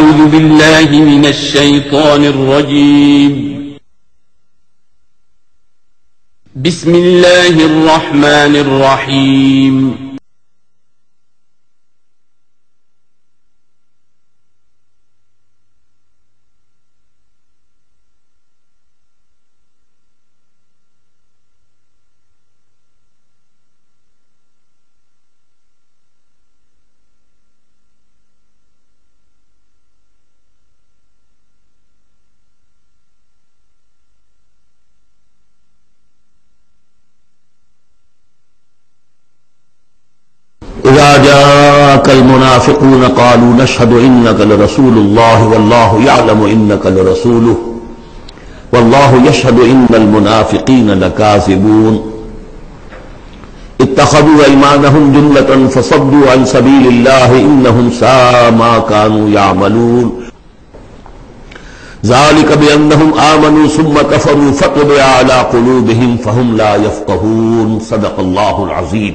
أعوذ بالله من الشيطان الرجيم بسم الله الرحمن الرحيم اذا جاءك المنافقون قالوا نشهد انك لرسول الله والله يعلم انك لرسوله والله يشهد ان المنافقين لكاذبون اتخذوا ايمانهم جنة فصدوا عن سبيل الله انهم ساء ما كانوا يعملون ذلك بانهم امنوا ثم كفروا فطبع على قلوبهم فهم لا يفقهون صدق الله العظيم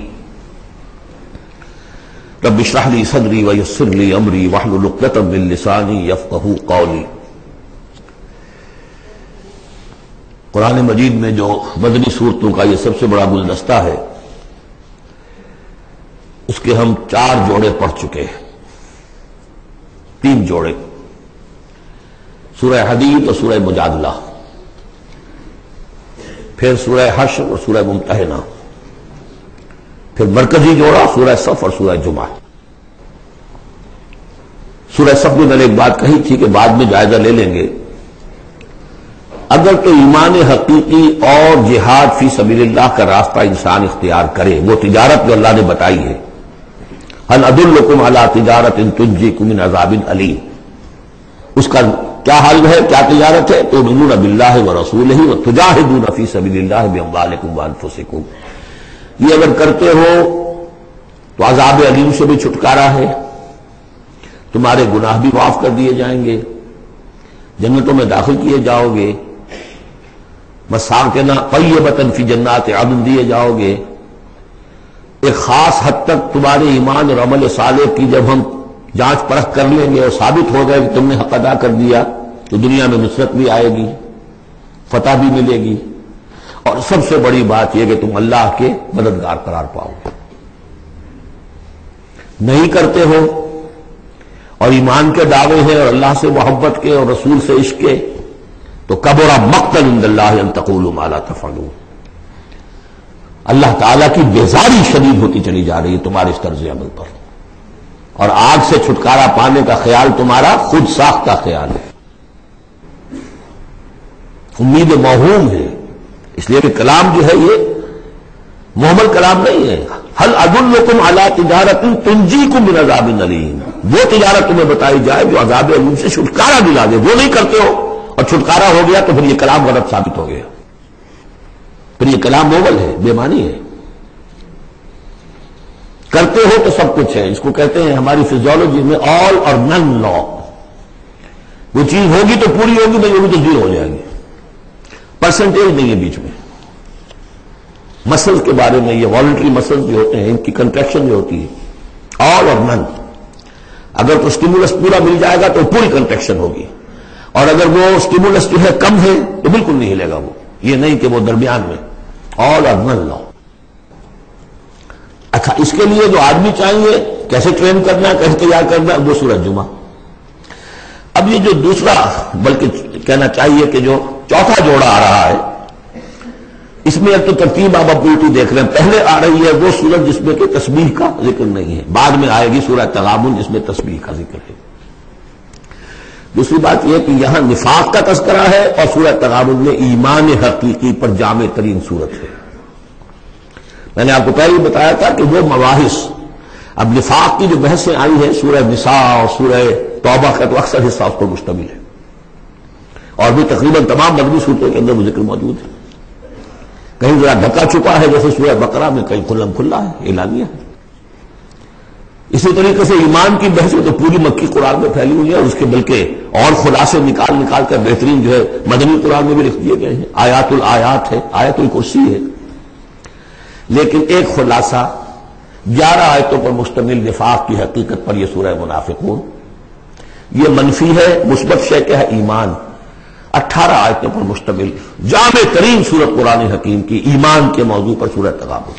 رب اشرح لي صدري ويسر لي امري واحلل عقدة من لساني يفقهوا قولي۔ قرآن مجید میں جو مدنی صورتوں کا یہ سب سے بڑا گلدستہ ہے، اس کے ہم 4 جوڑے پڑھ چکے ہیں، 3 جوڑے، سورہ حدید اور سورہ مجادلہ، پھر سورہ حشر اور سورہ ممتحنہ، پھر مرکزی جوڑا سورہ صف اور سورہ جمعہ۔ سورہ صف میں میں نے ایک بات کہی تھی کہ بعد میں جائزہ لے لیں گے، اگر تو ایمان حقیقی اور جہاد فی سبیل اللہ کا راستہ انسان اختیار کرے، وہ تجارت جو اللہ نے بتائی ہے، هل ادلکم علی تجارت تنجیکم من عذاب علیم، اس کا کیا حل ہے، کیا تجارت ہے؟ تؤمنون باللہ ورسولہ وتجاہدون فی سبیل اللہ باموالکم وانفسکم، یہ اگر کرتے ہو تو عذاب علیم سے بھی چھٹکارا ہے، تمہارے گناہ بھی معاف کر دیے جائیں گے، جنتوں میں داخل کیے جاؤ گے، مساکن طیبۃ فی جنات عدن دیے جاؤ گے۔ ایک خاص حد تک تمہارے ایمان اور عمل صالح کی جب ہم جانچ پرکھ کر لیں گے اور ثابت ہو گئے کہ تم نے حق ادا کر دیا، تو دنیا میں نصرت بھی آئے گی، فتح بھی ملے گی، اور سب سے بڑی بات یہ کہ تم اللہ کے مددگار قرار پاؤ گے۔ نہیں کرتے ہو اور ایمان کے دعوے ہیں اور اللہ سے محبت کے اور رسول سے عشق کے، تو کبر مقتا عند اللہ ان تقولوا ما لا تفعلون، اللہ تعالیٰ کی بیزاری شدید ہوتی چلی جا رہی ہے تمہارے اس طرز عمل پر، اور آگ سے چھٹکارا پانے کا خیال تمہارا خود ساختہ خیال ہے، امید موہوم ہے، اس لیے کہ کلام جو ہے یہ محمل کلام نہیں ہے۔ هل ادلکم علی تجارت تنجیکم من عذاب علیم، وہ تجارت تمہیں بتائی جائے جو عذاب علیم سے چھٹکارا دلا دے، وہ نہیں کرتے ہو اور چھٹکارا ہو گیا تو پھر یہ کلام غلط ثابت ہو گیا، پھر یہ کلام موول ہے، بے معنی ہے۔ کرتے ہو تو سب کچھ ہے، اس کو کہتے ہیں ہماری فزیولوجی میں آل اور نن لا، وہ چیز ہوگی تو پوری ہوگی، نہیں ہوگی تو زیرو ہو جائے گی، پرسنٹیج نہیں ہے بیچ میں۔ مسلز کے بارے میں یہ والنٹری مسلز جو ہوتے ہیں، ان کی کنٹریکشن جو ہوتی ہے آل اور نن، اگر تو اسٹیمولس پورا مل جائے گا تو پوری کنٹریکشن ہوگی، اور اگر وہ اسٹیمولس جو ہے کم ہے تو بالکل نہیں ہلے گا وہ، یہ نہیں کہ وہ درمیان میں آل اور نن لا۔ اچھا، اس کے لیے جو آدمی چاہیے کیسے ٹرین کرنا ہے، کیسے تیار کرنا ہے، وہ سورہ جمعہ۔ اب یہ جو دوسرا، بلکہ کہنا چاہیے کہ جو چوتھا جوڑا آ رہا ہے، اس میں اب تو ترتیب آپ الٹی دیکھ رہے ہیں، پہلے آ رہی ہے وہ سورت جس میں کہ تسبیح کا ذکر نہیں ہے، بعد میں آئے گی سورہ تغابن جس میں تسبیح کا ذکر ہے۔ دوسری بات یہ کہ یہاں نفاق کا تذکرہ ہے اور سورہ تغابن میں ایمان حقیقی پر جامع ترین سورت ہے۔ میں نے آپ کو پہلے ہی بتایا تھا کہ وہ مباحث، اب نفاق کی جو بحثیں آئی ہیں سورہ نساء اور سورہ توبہ کا تو اکثر حصہ اس پر مشتمل ہے، اور بھی تقریباً تمام مدنی صورتوں کے اندر وہ ذکر موجود ہے، کہیں ذرا ڈھکا چھپا ہے جیسے سورہ بقرہ میں، کہیں کھلم کھلا ہے، اعلانیہ ہے۔ اسی طریقے سے ایمان کی بحثیں تو پوری مکی قرآن میں پھیلی ہوئی ہے، اور اس کے بلکہ اور خلاصے نکال کر بہترین جو ہے مدنی قرآن میں بھی لکھ دیے گئے ہیں، آیات الآیات ہے، آیت الکرسی ہے، لیکن ایک خلاصہ 11 آیتوں پر مشتمل نفاق کی حقیقت پر یہ سورہ منافقون، یہ منفی ہے، مثبت شے کیا ہے؟ ایمان. 18 آیتوں پر مشتمل جامع ترین سورت قرآن حکیم کی ایمان کے موضوع پر سورہ تغابن.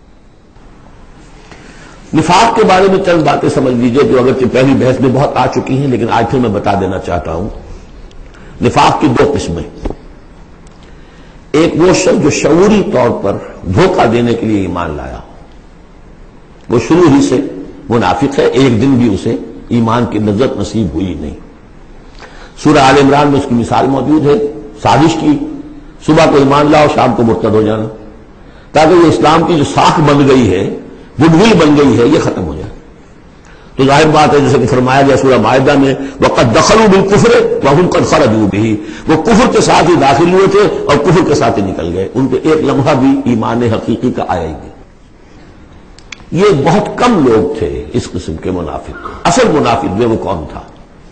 نفاق کے بارے میں چند باتیں سمجھ لیجئے جو اگرچہ پہلی بحث میں بہت آ چکی ہیں، لیکن آج پھر میں بتا دینا چاہتا ہوں. نفاق کی دو قسمیں. ایک وہ شخص جو شعوری طور پر دھوکہ دینے کے لیے ایمان لایا، وہ شروع ہی سے منافق ہے، ایک دن بھی اسے ایمان کی لذت نصیب ہوئی نہیں. سورہ آل عمران میں اس کی مثال موجود ہے. سازش کی، صبح کو ایمان لاؤ، شام کو مرتد ہو جانا، تاکہ یہ اسلام کی جو ساکھ بن گئی ہے، گڈ ول بن گئی ہے، یہ ختم ہو جائے. تو ظاہر بات ہے جیسے کہ فرمایا گیا سورہ مائدہ میں وَقَدْ دَخَلُوا بِالْكُفْرِ وَهُمْ قَدْ خَرَجُوا بِهِ، وہ کفر کے ساتھ ہی داخل ہوئے تھے اور کفر کے ساتھ ہی نکل گئے، ان پہ ایک لمحہ بھی ایمان حقیقی کا آیا ہی نہیں. یہ بہت کم لوگ تھے اس قسم کے منافق. اصل منافق جو وہ کون تھا؟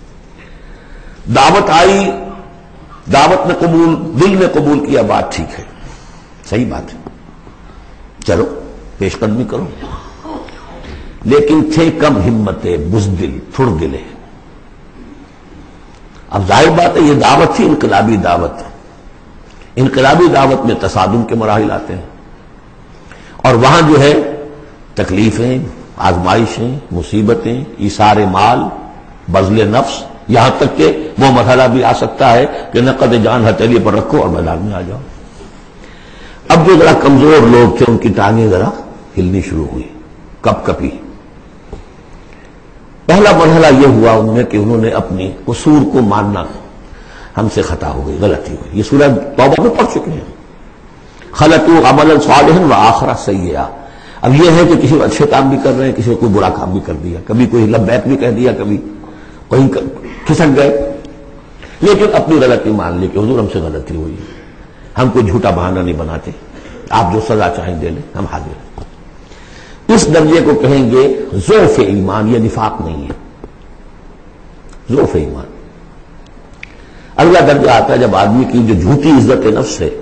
دعوت آئی، دعوت نے قبول، دل نے قبول کیا، بات ٹھیک ہے، صحیح بات ہے، چلو پیش قدمی کرو، لیکن تھے کم ہمتیں، بزدل، تھڑ دلے. اب ظاہر بات ہے یہ دعوت تھی انقلابی دعوت. انقلابی دعوت میں تصادم کے مراحل آتے ہیں، اور وہاں جو ہے تکلیفیں، آزمائشیں، مصیبتیں، ایثار مال، بذل نفس، یہاں تک کہ وہ مرحلہ بھی آ سکتا ہے کہ نقد جان ہتھیلی پر رکھو اور میدان میں آ جاؤ. اب جو ذرا کمزور لوگ تھے ان کی ٹانگیں ذرا ہلنی شروع ہوئی، کپ کپی. پہلا مرحلہ یہ ہوا ان میں کہ انہوں نے اپنی قصور کو ماننا، ہم سے خطا ہو گئی، غلطی ہوئی. یہ سورہ توبہ میں پڑھ چکے ہیں. خلطوا عملا صالحا وآخر سیئا. اب یہ ہے کہ کسی اچھے کام بھی کر رہے ہیں، کسی کوئی برا کام بھی کر دیا، کبھی کوئی لبیک بھی کہہ دیا، کبھی کہیں کھسک گئے، لیکن اپنی غلطی مان لی کہ حضور ہم سے غلطی ہوئی، ہم کوئی جھوٹا بہانہ نہیں بناتے، آپ جو سزا چاہیں دے لیں، ہم حاضر ہیں. اس درجے کو کہیں گے ضعف ایمان. یہ نفاق نہیں ہے، ضعف ایمان. اگلا درجہ آتا ہے جب آدمی کی جو جھوٹی عزت نفس ہے،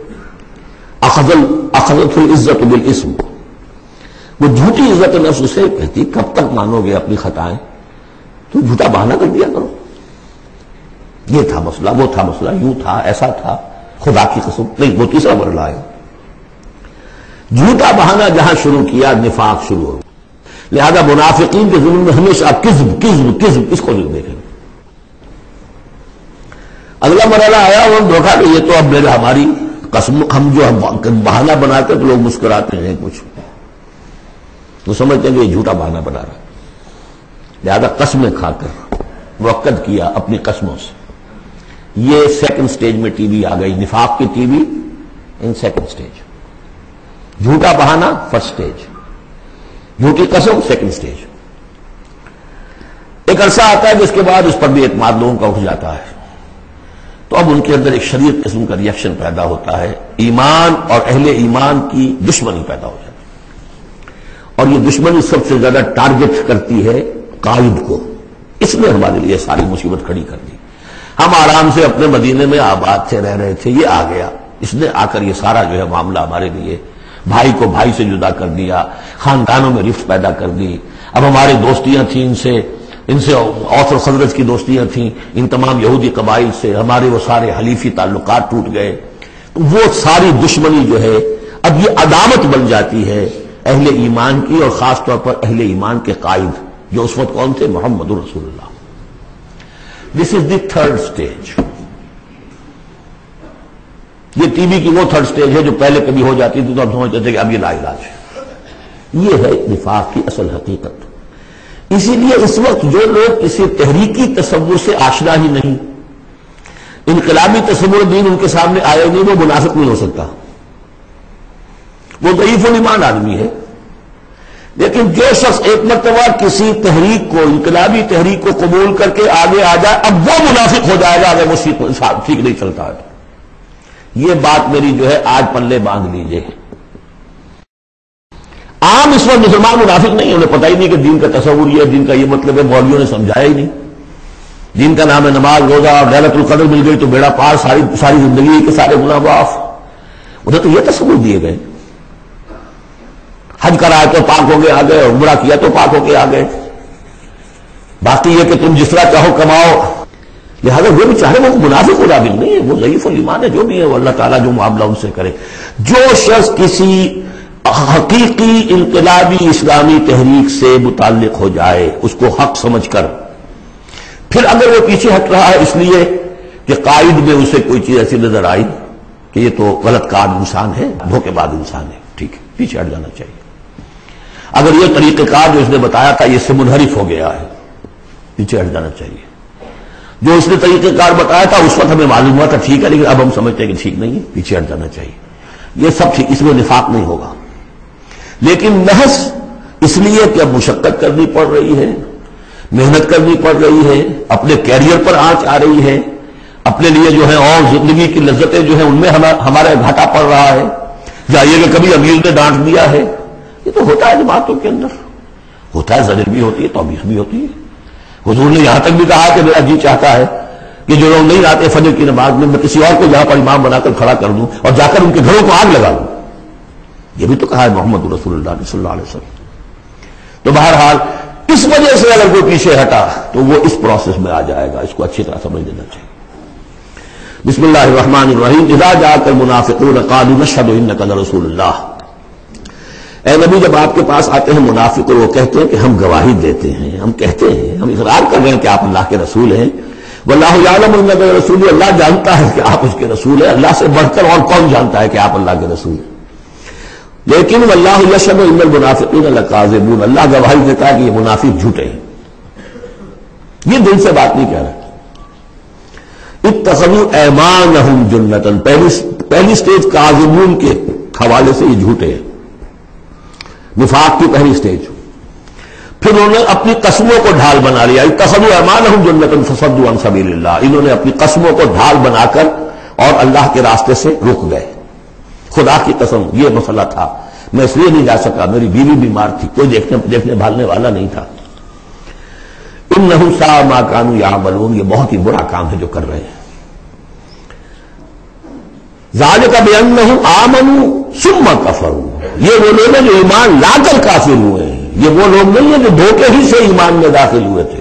اخذت العزت بالاسم، وہ جھوٹی عزت نفس اسے کہتی کب تک مانو گے اپنی خطائیں، تو جھوٹا بہانہ کر دیا کرو، یہ تھا مسئلہ، وہ تھا مسئلہ، یوں تھا، ایسا تھا، خدا کی قسم. نہیں، وہ تیسرا مرحلہ ہے. جھوٹا بہانہ جہاں شروع کیا نفاق شروع ہو. لہذا منافقین کے ضمن میں ہمیشہ آپ کذب کذب کذب اس کو دیکھیں. اگلا مرحلہ آیا اور دیکھا کہ یہ تو اب ہماری قسم، ہم جو بہانہ بناتے تو لوگ مسکراتے ہیں، کچھ وہ سمجھتے ہیں کہ یہ جھوٹا بہانہ بنا رہا. لہذا قسمیں کھا کر موقد کیا اپنی قسموں سے. یہ سیکنڈ سٹیج میں ٹی وی آ گئی، نفاق کی TV in second stage. جھوٹا بہانہ فرسٹ سٹیج، جھوٹی قسم سیکنڈ سٹیج. ایک عرصہ آتا ہے جس کے بعد اس پر بھی اعتماد لوگوں کا اٹھ جاتا ہے، تو اب ان کے اندر ایک شدید قسم کا ریئیکشن پیدا ہوتا ہے. ایمان اور اہل ایمان کی دشمنی پیدا ہو جاتی ہے، اور یہ دشمنی سب سے زیادہ ٹارگٹ کرتی ہے قائد کو. اس نے ہمارے لیے ساری مصیبت کھڑی کر دی. ہم آرام سے اپنے مدینے میں آباد سے رہ رہے تھے، یہ آ گیا، اس نے آ کر یہ سارا جو ہے معاملہ ہمارے لیے، بھائی کو بھائی سے جدا کر دیا، خاندانوں میں رفت پیدا کر دی. اب ہماری دوستیاں تھیں ان سے اوس اور خزرج کی دوستیاں تھیں، ان تمام یہودی قبائل سے ہمارے وہ سارے حلیفی تعلقات ٹوٹ گئے. تو وہ ساری دشمنی جو ہے اب یہ عداوت بن جاتی ہے اہل ایمان کی، اور خاص طور پر اہل ایمان کے قائد جو اس وقت کون تھے؟ محمد رسول Allah. This is the third stage. یہ ٹی وی کی وہ تھرڈ سٹیج ہے جو پہلے کبھی ہو جاتی تھی تو ہم سمجھتے تھے کہ اب یہ لا علاج ہے. یہ ہے نفاق کی اصل حقیقت. اسی لیے اس وقت جو لوگ کسی تحریکی تصور سے آشنا ہی نہیں، انقلابی تصور دین ان کے سامنے آئے نہیں، وہ منافق نہیں ہو سکتا، وہ ضعیف الایمان آدمی ہے. لیکن جو شخص ایک مرتبہ کسی تحریک کو، انقلابی تحریک کو قبول کر کے آگے آ جائے، اب وہ منافق ہو جائے گا اگر وہ ٹھیک نہیں چلتا ہے. یہ بات میری جو ہے آج پلے باندھ لیجئے. عام اس وقت مسلمان منافق نہیں، انہیں پتہ ہی نہیں کہ دین کا تصور یہ ہے، دین کا یہ مطلب ہے، مولویوں نے سمجھایا ہی نہیں. دین کا نام ہے نماز، روزہ، اور لیلۃ القدر مل گئی تو بیڑا پار، ساری زندگی کے سارے گناہ معاف. انہیں تو یہ تصور دیے گئے، حج کرایا تو پاک ہو کے آ گئے، اور عمرہ کیا تو پاک ہو کے آ گئے. باقی یہ کہ تم جس طرح چاہو کماؤ، لہذا وہ بھی چاہے وہ منافق قابل نہیں ہے، وہ ضعیف الایمان ہے، جو بھی ہے وہ اللہ تعالیٰ جو معاملہ ان سے کرے۔ جو شخص کسی حقیقی انقلابی اسلامی تحریک سے متعلق ہو جائے اس کو حق سمجھ کر، پھر اگر وہ پیچھے ہٹ رہا ہے اس لیے کہ قائد میں اسے کوئی چیز ایسی نظر آئی کہ یہ تو غلط کار انسان ہے، دھوکے باز انسان ہے، ٹھیک ہے، پیچھے ہٹ جانا چاہیے۔ اگر یہ طریقہ کار جو اس نے بتایا تھا یہ اس سے منحرف ہو گیا ہے، پیچھے ہٹ جانا چاہیے۔ جو اس نے طریقہ کار بتایا تھا اس وقت ہمیں معلوم ہوا تھا ٹھیک ہے، لیکن اب ہم سمجھتے ہیں کہ ٹھیک نہیں ہے، پیچھے ہٹ جانا چاہیے۔ یہ سب ٹھیک، اس میں نفاق نہیں ہوگا، لیکن محض اس لیے کہ اب مشقت کرنی پڑ رہی ہے، محنت کرنی پڑ رہی ہے، اپنے کیریئر پر آنچ آ رہی ہے، اپنے لیے جو ہے اور زندگی کی لذتیں جو ہیں ان میں ہمارا گھاٹا پڑ رہا ہے، یا یہ کہ کبھی امیر نے ڈانٹ دیا ہے، یہ تو ہوتا ہے جماعتوں کے اندر، ہوتا ہے، زجر بھی ہوتی ہے، توبیخ بھی ہوتی ہے۔ حضور نے یہاں تک بھی کہا کہ میرا جی چاہتا ہے کہ جو لوگ نہیں آتے فجر کی نماز میں کسی اور کو یہاں پر امام بنا کر کھڑا کر دوں اور جا کر ان کے گھروں کو آگ لگا دوں، یہ بھی تو کہا ہے محمد رسول اللہ صلی اللہ علیہ وسلم۔ تو بہرحال اس وجہ سے اگر کوئی پیچھے ہٹا تو وہ اس پروسیس میں آ جائے گا، اس کو اچھی طرح سمجھ لینا چاہیے۔ بسم اللہ الرحمن الرحیم، اذا جاءک المنافقون قالوا نشهد انک لرسول اللہ۔ اے نبی جب آپ کے پاس آتے ہیں منافق وہ کہتے ہیں کہ ہم گواہی دیتے ہیں، ہم کہتے ہیں، ہم اقرار کر رہے ہیں کہ آپ اللہ کے رسول ہیں، واللہ یعلم انک لرسول، اللہ جانتا ہے کہ آپ اس کے رسول ہیں، اللہ سے بڑھ کر اور کون جانتا ہے کہ آپ اللہ کے رسول ہیں، لیکن واللہ یشہد ان المنافقین لکاذبون، اللہ گواہی دیتا ہے کہ یہ منافق جھوٹے ہیں، یہ دل سے بات نہیں کہہ رہے۔ اتخذوا ایمانہم جنۃ، پہلی سٹیج کاذبون کے حوالے سے یہ جھوٹے ہیں، نفاق کی پہلی سٹیج۔ پھر انہوں نے اپنی قسموں کو ڈھال بنا لیا، اتخذوا ایمانہم جنۃ فصدوا عن سبیل اللہ، انہوں نے اپنی قسموں کو ڈھال بنا کر اور اللہ کے راستے سے رک گئے۔ خدا کی قسم یہ مسئلہ تھا، میں اس لیے نہیں جا سکا، میری بیوی بیمار تھی، کوئی دیکھنے بھالنے والا نہیں تھا۔ انہم ساء ما کانوا یعملون، یہ بہت ہی برا کام ہے جو کر رہے ہیں۔ ذالک بانہم آمنوا ثم کفروا، یہ وہ لوگ ہیں جو ایمان لا کر کافر ہوئے ہیں، یہ وہ لوگ نہیں ہیں جو دھوکے ہی سے ایمان میں داخل ہوئے تھے۔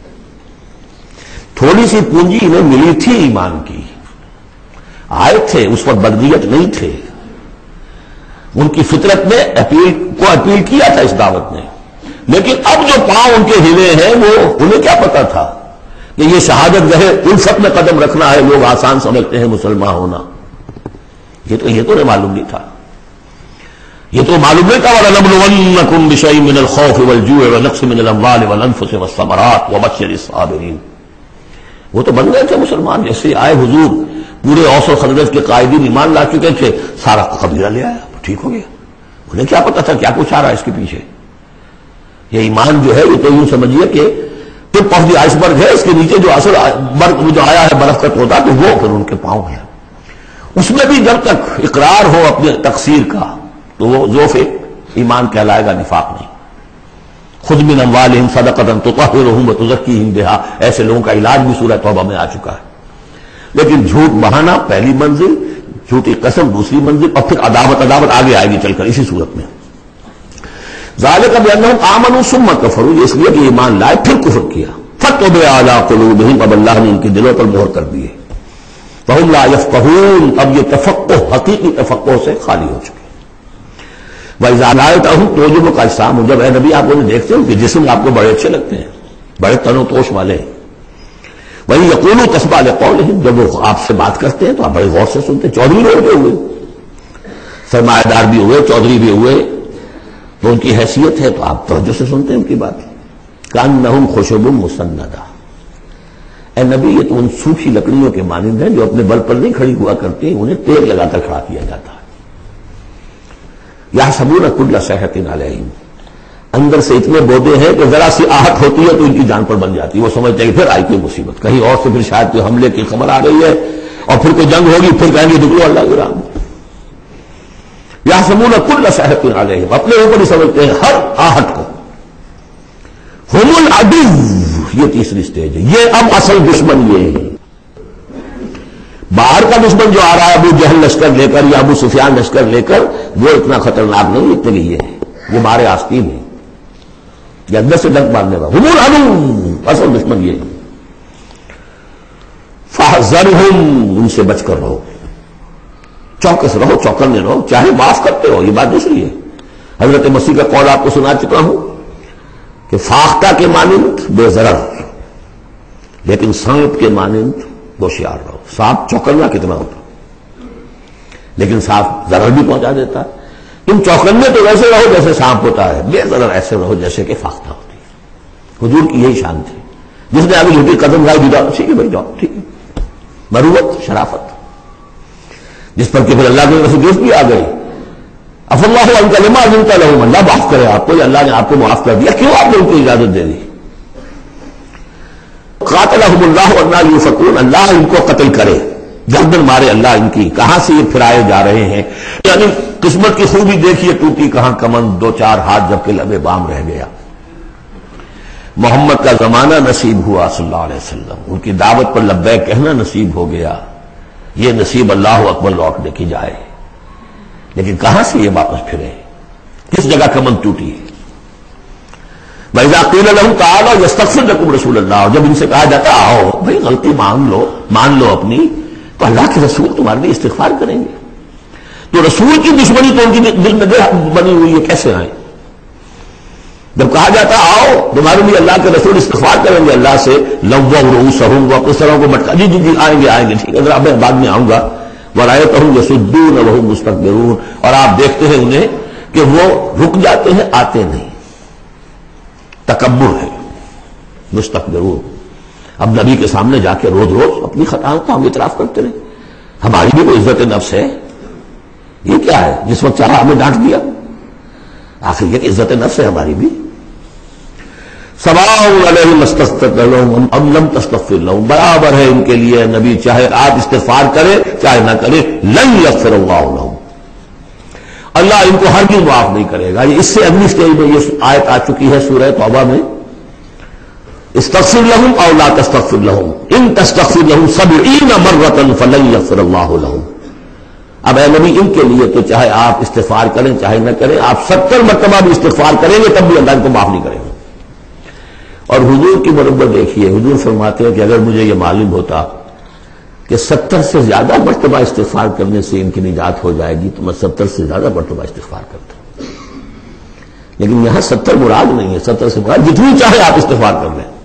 تھوڑی سی پونجی انہیں ملی تھی ایمان کی، آئے تھے، اس وقت بدنیت نہیں تھے، ان کی فطرت نے اپیل کیا تھا اس دعوت نے، لیکن اب جو پاؤں ان کے ہلے ہیں وہ انہیں کیا پتا تھا کہ یہ شہادت گاہ الفت میں قدم رکھنا ہے، لوگ آسان سمجھتے ہیں مسلمان ہونا، یہ تو انہیں معلوم نہیں تھا، یہ تو معلوم نہیں تھا وَلَنَبْلُوَنَّكُمْ بِشَيْءٍ مِّنَ الْخَوْفِ وَالْجُوعِ وَنَقْصٍ مِّنَ الْأَمْوَالِ وَالْأَنفُسِ وَالثَّمَرَاتِ وَبَشِّرِ الصَّابِرِينَ، وہ تو بن گئے تھے مسلمان، جیسے آئے حضور پورے اوس و خزرج کے قائدین ایمان لا چکے تھے، سارا قبیلہ لے آیا، ٹھیک ہو گیا، انہیں کیا پتا تھا کیا کچھ آ رہا ہے اس کے پیچھے۔ یہ ایمان جو ہے یہ تو یوں سمجھیے کہ ٹپ آف دی آئس برگ ہے، اس کے نیچے جو اصل برگ جو آیا ہے برف کا توتا، تو وہ پھر ان کے پاؤں ہے، اس میں بھی جب تک اقرار ہو اپنے تقصیر کا تو وہ ذوف ایمان کہلائے گا، نفاق نہیں۔ خذ من اموالہم صدقۃ تطہرہم وتزکیہم بہا، ایسے لوگوں کا علاج بھی سورہ توبہ میں آ چکا ہے۔ لیکن جھوٹ بہانا پہلی منزل، جھوٹی قسم دوسری منزل، اور پھر عداوت آگے آئے گی چل کر اسی صورت میں۔ ذالک بانہم آمنوا ثم کفروا، اس لیے کہ ایمان لائے پھر کفر کیا، فطبع علی قلوبہم، اب اللہ نے ان کے دلوں پر مہر کر دی ہے، فہم لا یفقہون، اب یہ تفقہ حقیقی تفقہ سے خالی ہو چکے۔ وَإِذَا رَأَيْتَهُمْ تُعْجِبُكَ أَجْسَامُهُمْ، جب اے نبی آپ انہیں دیکھتے ہیں کہ جسم آپ کو بڑے اچھے لگتے ہیں، بڑے تن و توش والے ہیں، وہی یقولوا تسمع لقولہم، جب وہ آپ سے بات کرتے ہیں تو آپ بڑے غور سے سنتے ہیں، چودھری لوگ بھی ہوئے، سرمایہ دار بھی ہوئے، چودھری بھی ہوئے، تو ان کی حیثیت ہے تو آپ توجہ سے سنتے ہیں ان کی بات۔ کأنہم خشب مسندہ، اے نبی یہ تو ان سوکھی لکڑیوں کے مانند ہیں جو اپنے بل پر نہیں کھڑی ہوا کرتی، انہیں تیل لگا کر کھڑا کیا جاتا ہے۔ یحسبون کل صیحۃ علیہم، اندر سے اتنے بودے ہیں کہ ذرا سی آہٹ ہوتی ہے تو ان کی جان پر بن جاتی ہے، وہ سمجھتے ہیں کہ پھر آئی کوئی مصیبت، کہیں اور سے پھر شاید کوئی حملے کی خبر آ گئی ہے اور پھر کوئی جنگ ہوگی، پھر کہیں گے نکلو اللہ کے راہ میں۔ یحسبون کل صیحۃ علیہم، اپنے اوپر ہی سمجھتے ہیں ہر آہٹ کو۔ ہم العدو، یہ تیسری سٹیج ہے، یہ اب اصل دشمن یہ ہے۔ باہر کا دشمن جو آ رہا ہے ابو جہل لشکر لے کر یا ابو سفیان لشکر لے کر، وہ اتنا خطرناک نہیں اتنے کہ یہ ہے، وہ مارے آستین ہے، یہ اندر سے ڈنک مارنے والا۔ ہم العدو، اصل دشمن یہ ہے۔ فاحذرہم، ان سے بچ کر رہو، چوکس رہو، چوکنے رہو، چاہے معاف کرتے ہو، یہ بات دوسری ہے۔ حضرت مسیح کا قول آپ کو سنا چکا ہوں کہ فاختہ کے مانند بے ضرر، لیکن سانپ کے مانند ہوشیار رہو۔ سانپ چوکنا کتنا ہوتا، لیکن سانپ ضرر بھی پہنچا دیتا ہے۔ تم چوکنے تو ویسے رہو جیسے سانپ ہوتا ہے، بے ضرر ایسے رہو جیسے کہ فاختہ ہوتی ہے۔ حضور کی یہی شان تھی۔ جس نے آگے جھوٹی قدم اٹھائی، جاؤ ٹھیک ہے بھائی، جاؤ ٹھیک ہے، مروت، شرافت، جس پر کہ پھر اللہ کے رسول دوست بھی آ گئی۔ اف اللہ عنک لما اذنت لهم، اللہ معاف کرے آپ کو، اللہ نے آپ کو معاف کر دیا، کیوں آپ نے ان کو اجازت دے دی؟ قاتلهم اللہ ورنا یؤفکون، اللہ ان کو قتل کرے، گردن مارے اللہ ان کی، کہاں سے یہ پھرائے جا رہے ہیں۔ یعنی قسمت کی خوبی دیکھیے، ٹوٹی کہاں کمن، دو چار ہاتھ جبکہ لبے بام رہ گیا۔ محمد کا زمانہ نصیب ہوا صلی اللہ علیہ وسلم، ان کی دعوت پر لبیک کہنا نصیب ہو گیا، یہ نصیب اللہ اکبر لوٹنے کی جائے، لیکن کہاں سے یہ واپس پھرے، کس جگہ کمن ٹوٹی؟ وَإِذَا قِيلَ لَهُمْ تَعَالَوْا يَسْتَغْفِرْ لَكُمْ رَسُولُ اللَّهِ، اور جب ان سے کہا جاتا آؤ بھائی غلطی مان لو اپنی، تو اللہ کے رسول تمہارے لیے استغفار کریں گے۔ تو رسول کی دشمنی تو ان کی دل میں بنی ہوئی ہے، کیسے آئیں؟ جب کہا جاتا آؤ تمہارے لیے اللہ کے رسول استغفار کریں گے اللہ سے، لَوَّوْا رُؤُوسَهُمْ، وہ اپنے سروں کو مٹکا، جی آئیں گے ٹھیک ہے، ذرا میں بعد میں آؤں گا۔ وَرَأَيْتَهُمْ يَصُدُّونَ وَهُمْ مُسْتَكْبِرُونَ، اور آپ دیکھتے ہیں انہیں کہ وہ رک جاتے ہیں، آتے نہیں، تکبر ہے، مستکبرون۔ اب نبی کے سامنے جا کے روز روز اپنی خطاؤں کا ہم اعتراف کرتے رہے، ہماری بھی کوئی عزت نفس ہے؟ یہ کیا ہے جس وقت چاہا ہمیں ڈانٹ دیا؟ آخر یہ کہ عزت نفس ہے ہماری بھی۔ سواء علیہم استغفرت لہم ام لم تستغفر لہم، برابر ہے ان کے لیے نبی، چاہے آپ استغفار کریں چاہے نہ کریں، لن یغفر اللہ لہم، اللہ ان کو ہرگز معاف نہیں کرے گا۔ اس سے اگلی سٹیج میں یہ آیت آ چکی ہے سورہ توبہ میں، استغفر لہم او لا تستغفر لہم ان تستغفر لہم 70 مرۃ فلن یغفر اللہ لہم۔ اب اے نبی ان کے لیے تو چاہے آپ استغفار کریں چاہے نہ کریں، آپ 70 مرتبہ بھی استغفار کریں گے تب بھی اللہ ان کو معاف نہیں کرے گا۔ اور حضور کی مربت دیکھیے، حضور فرماتے ہیں کہ اگر مجھے یہ معلوم ہوتا کہ 70 سے زیادہ مرتبہ استغفار کرنے سے ان کی نجات ہو جائے گی تو میں 70 سے زیادہ مرتبہ استغفار کرتا، لیکن یہاں 70 مراد نہیں ہے، 70 سے مراد جتنی چاہے آپ استغفار کر لیں۔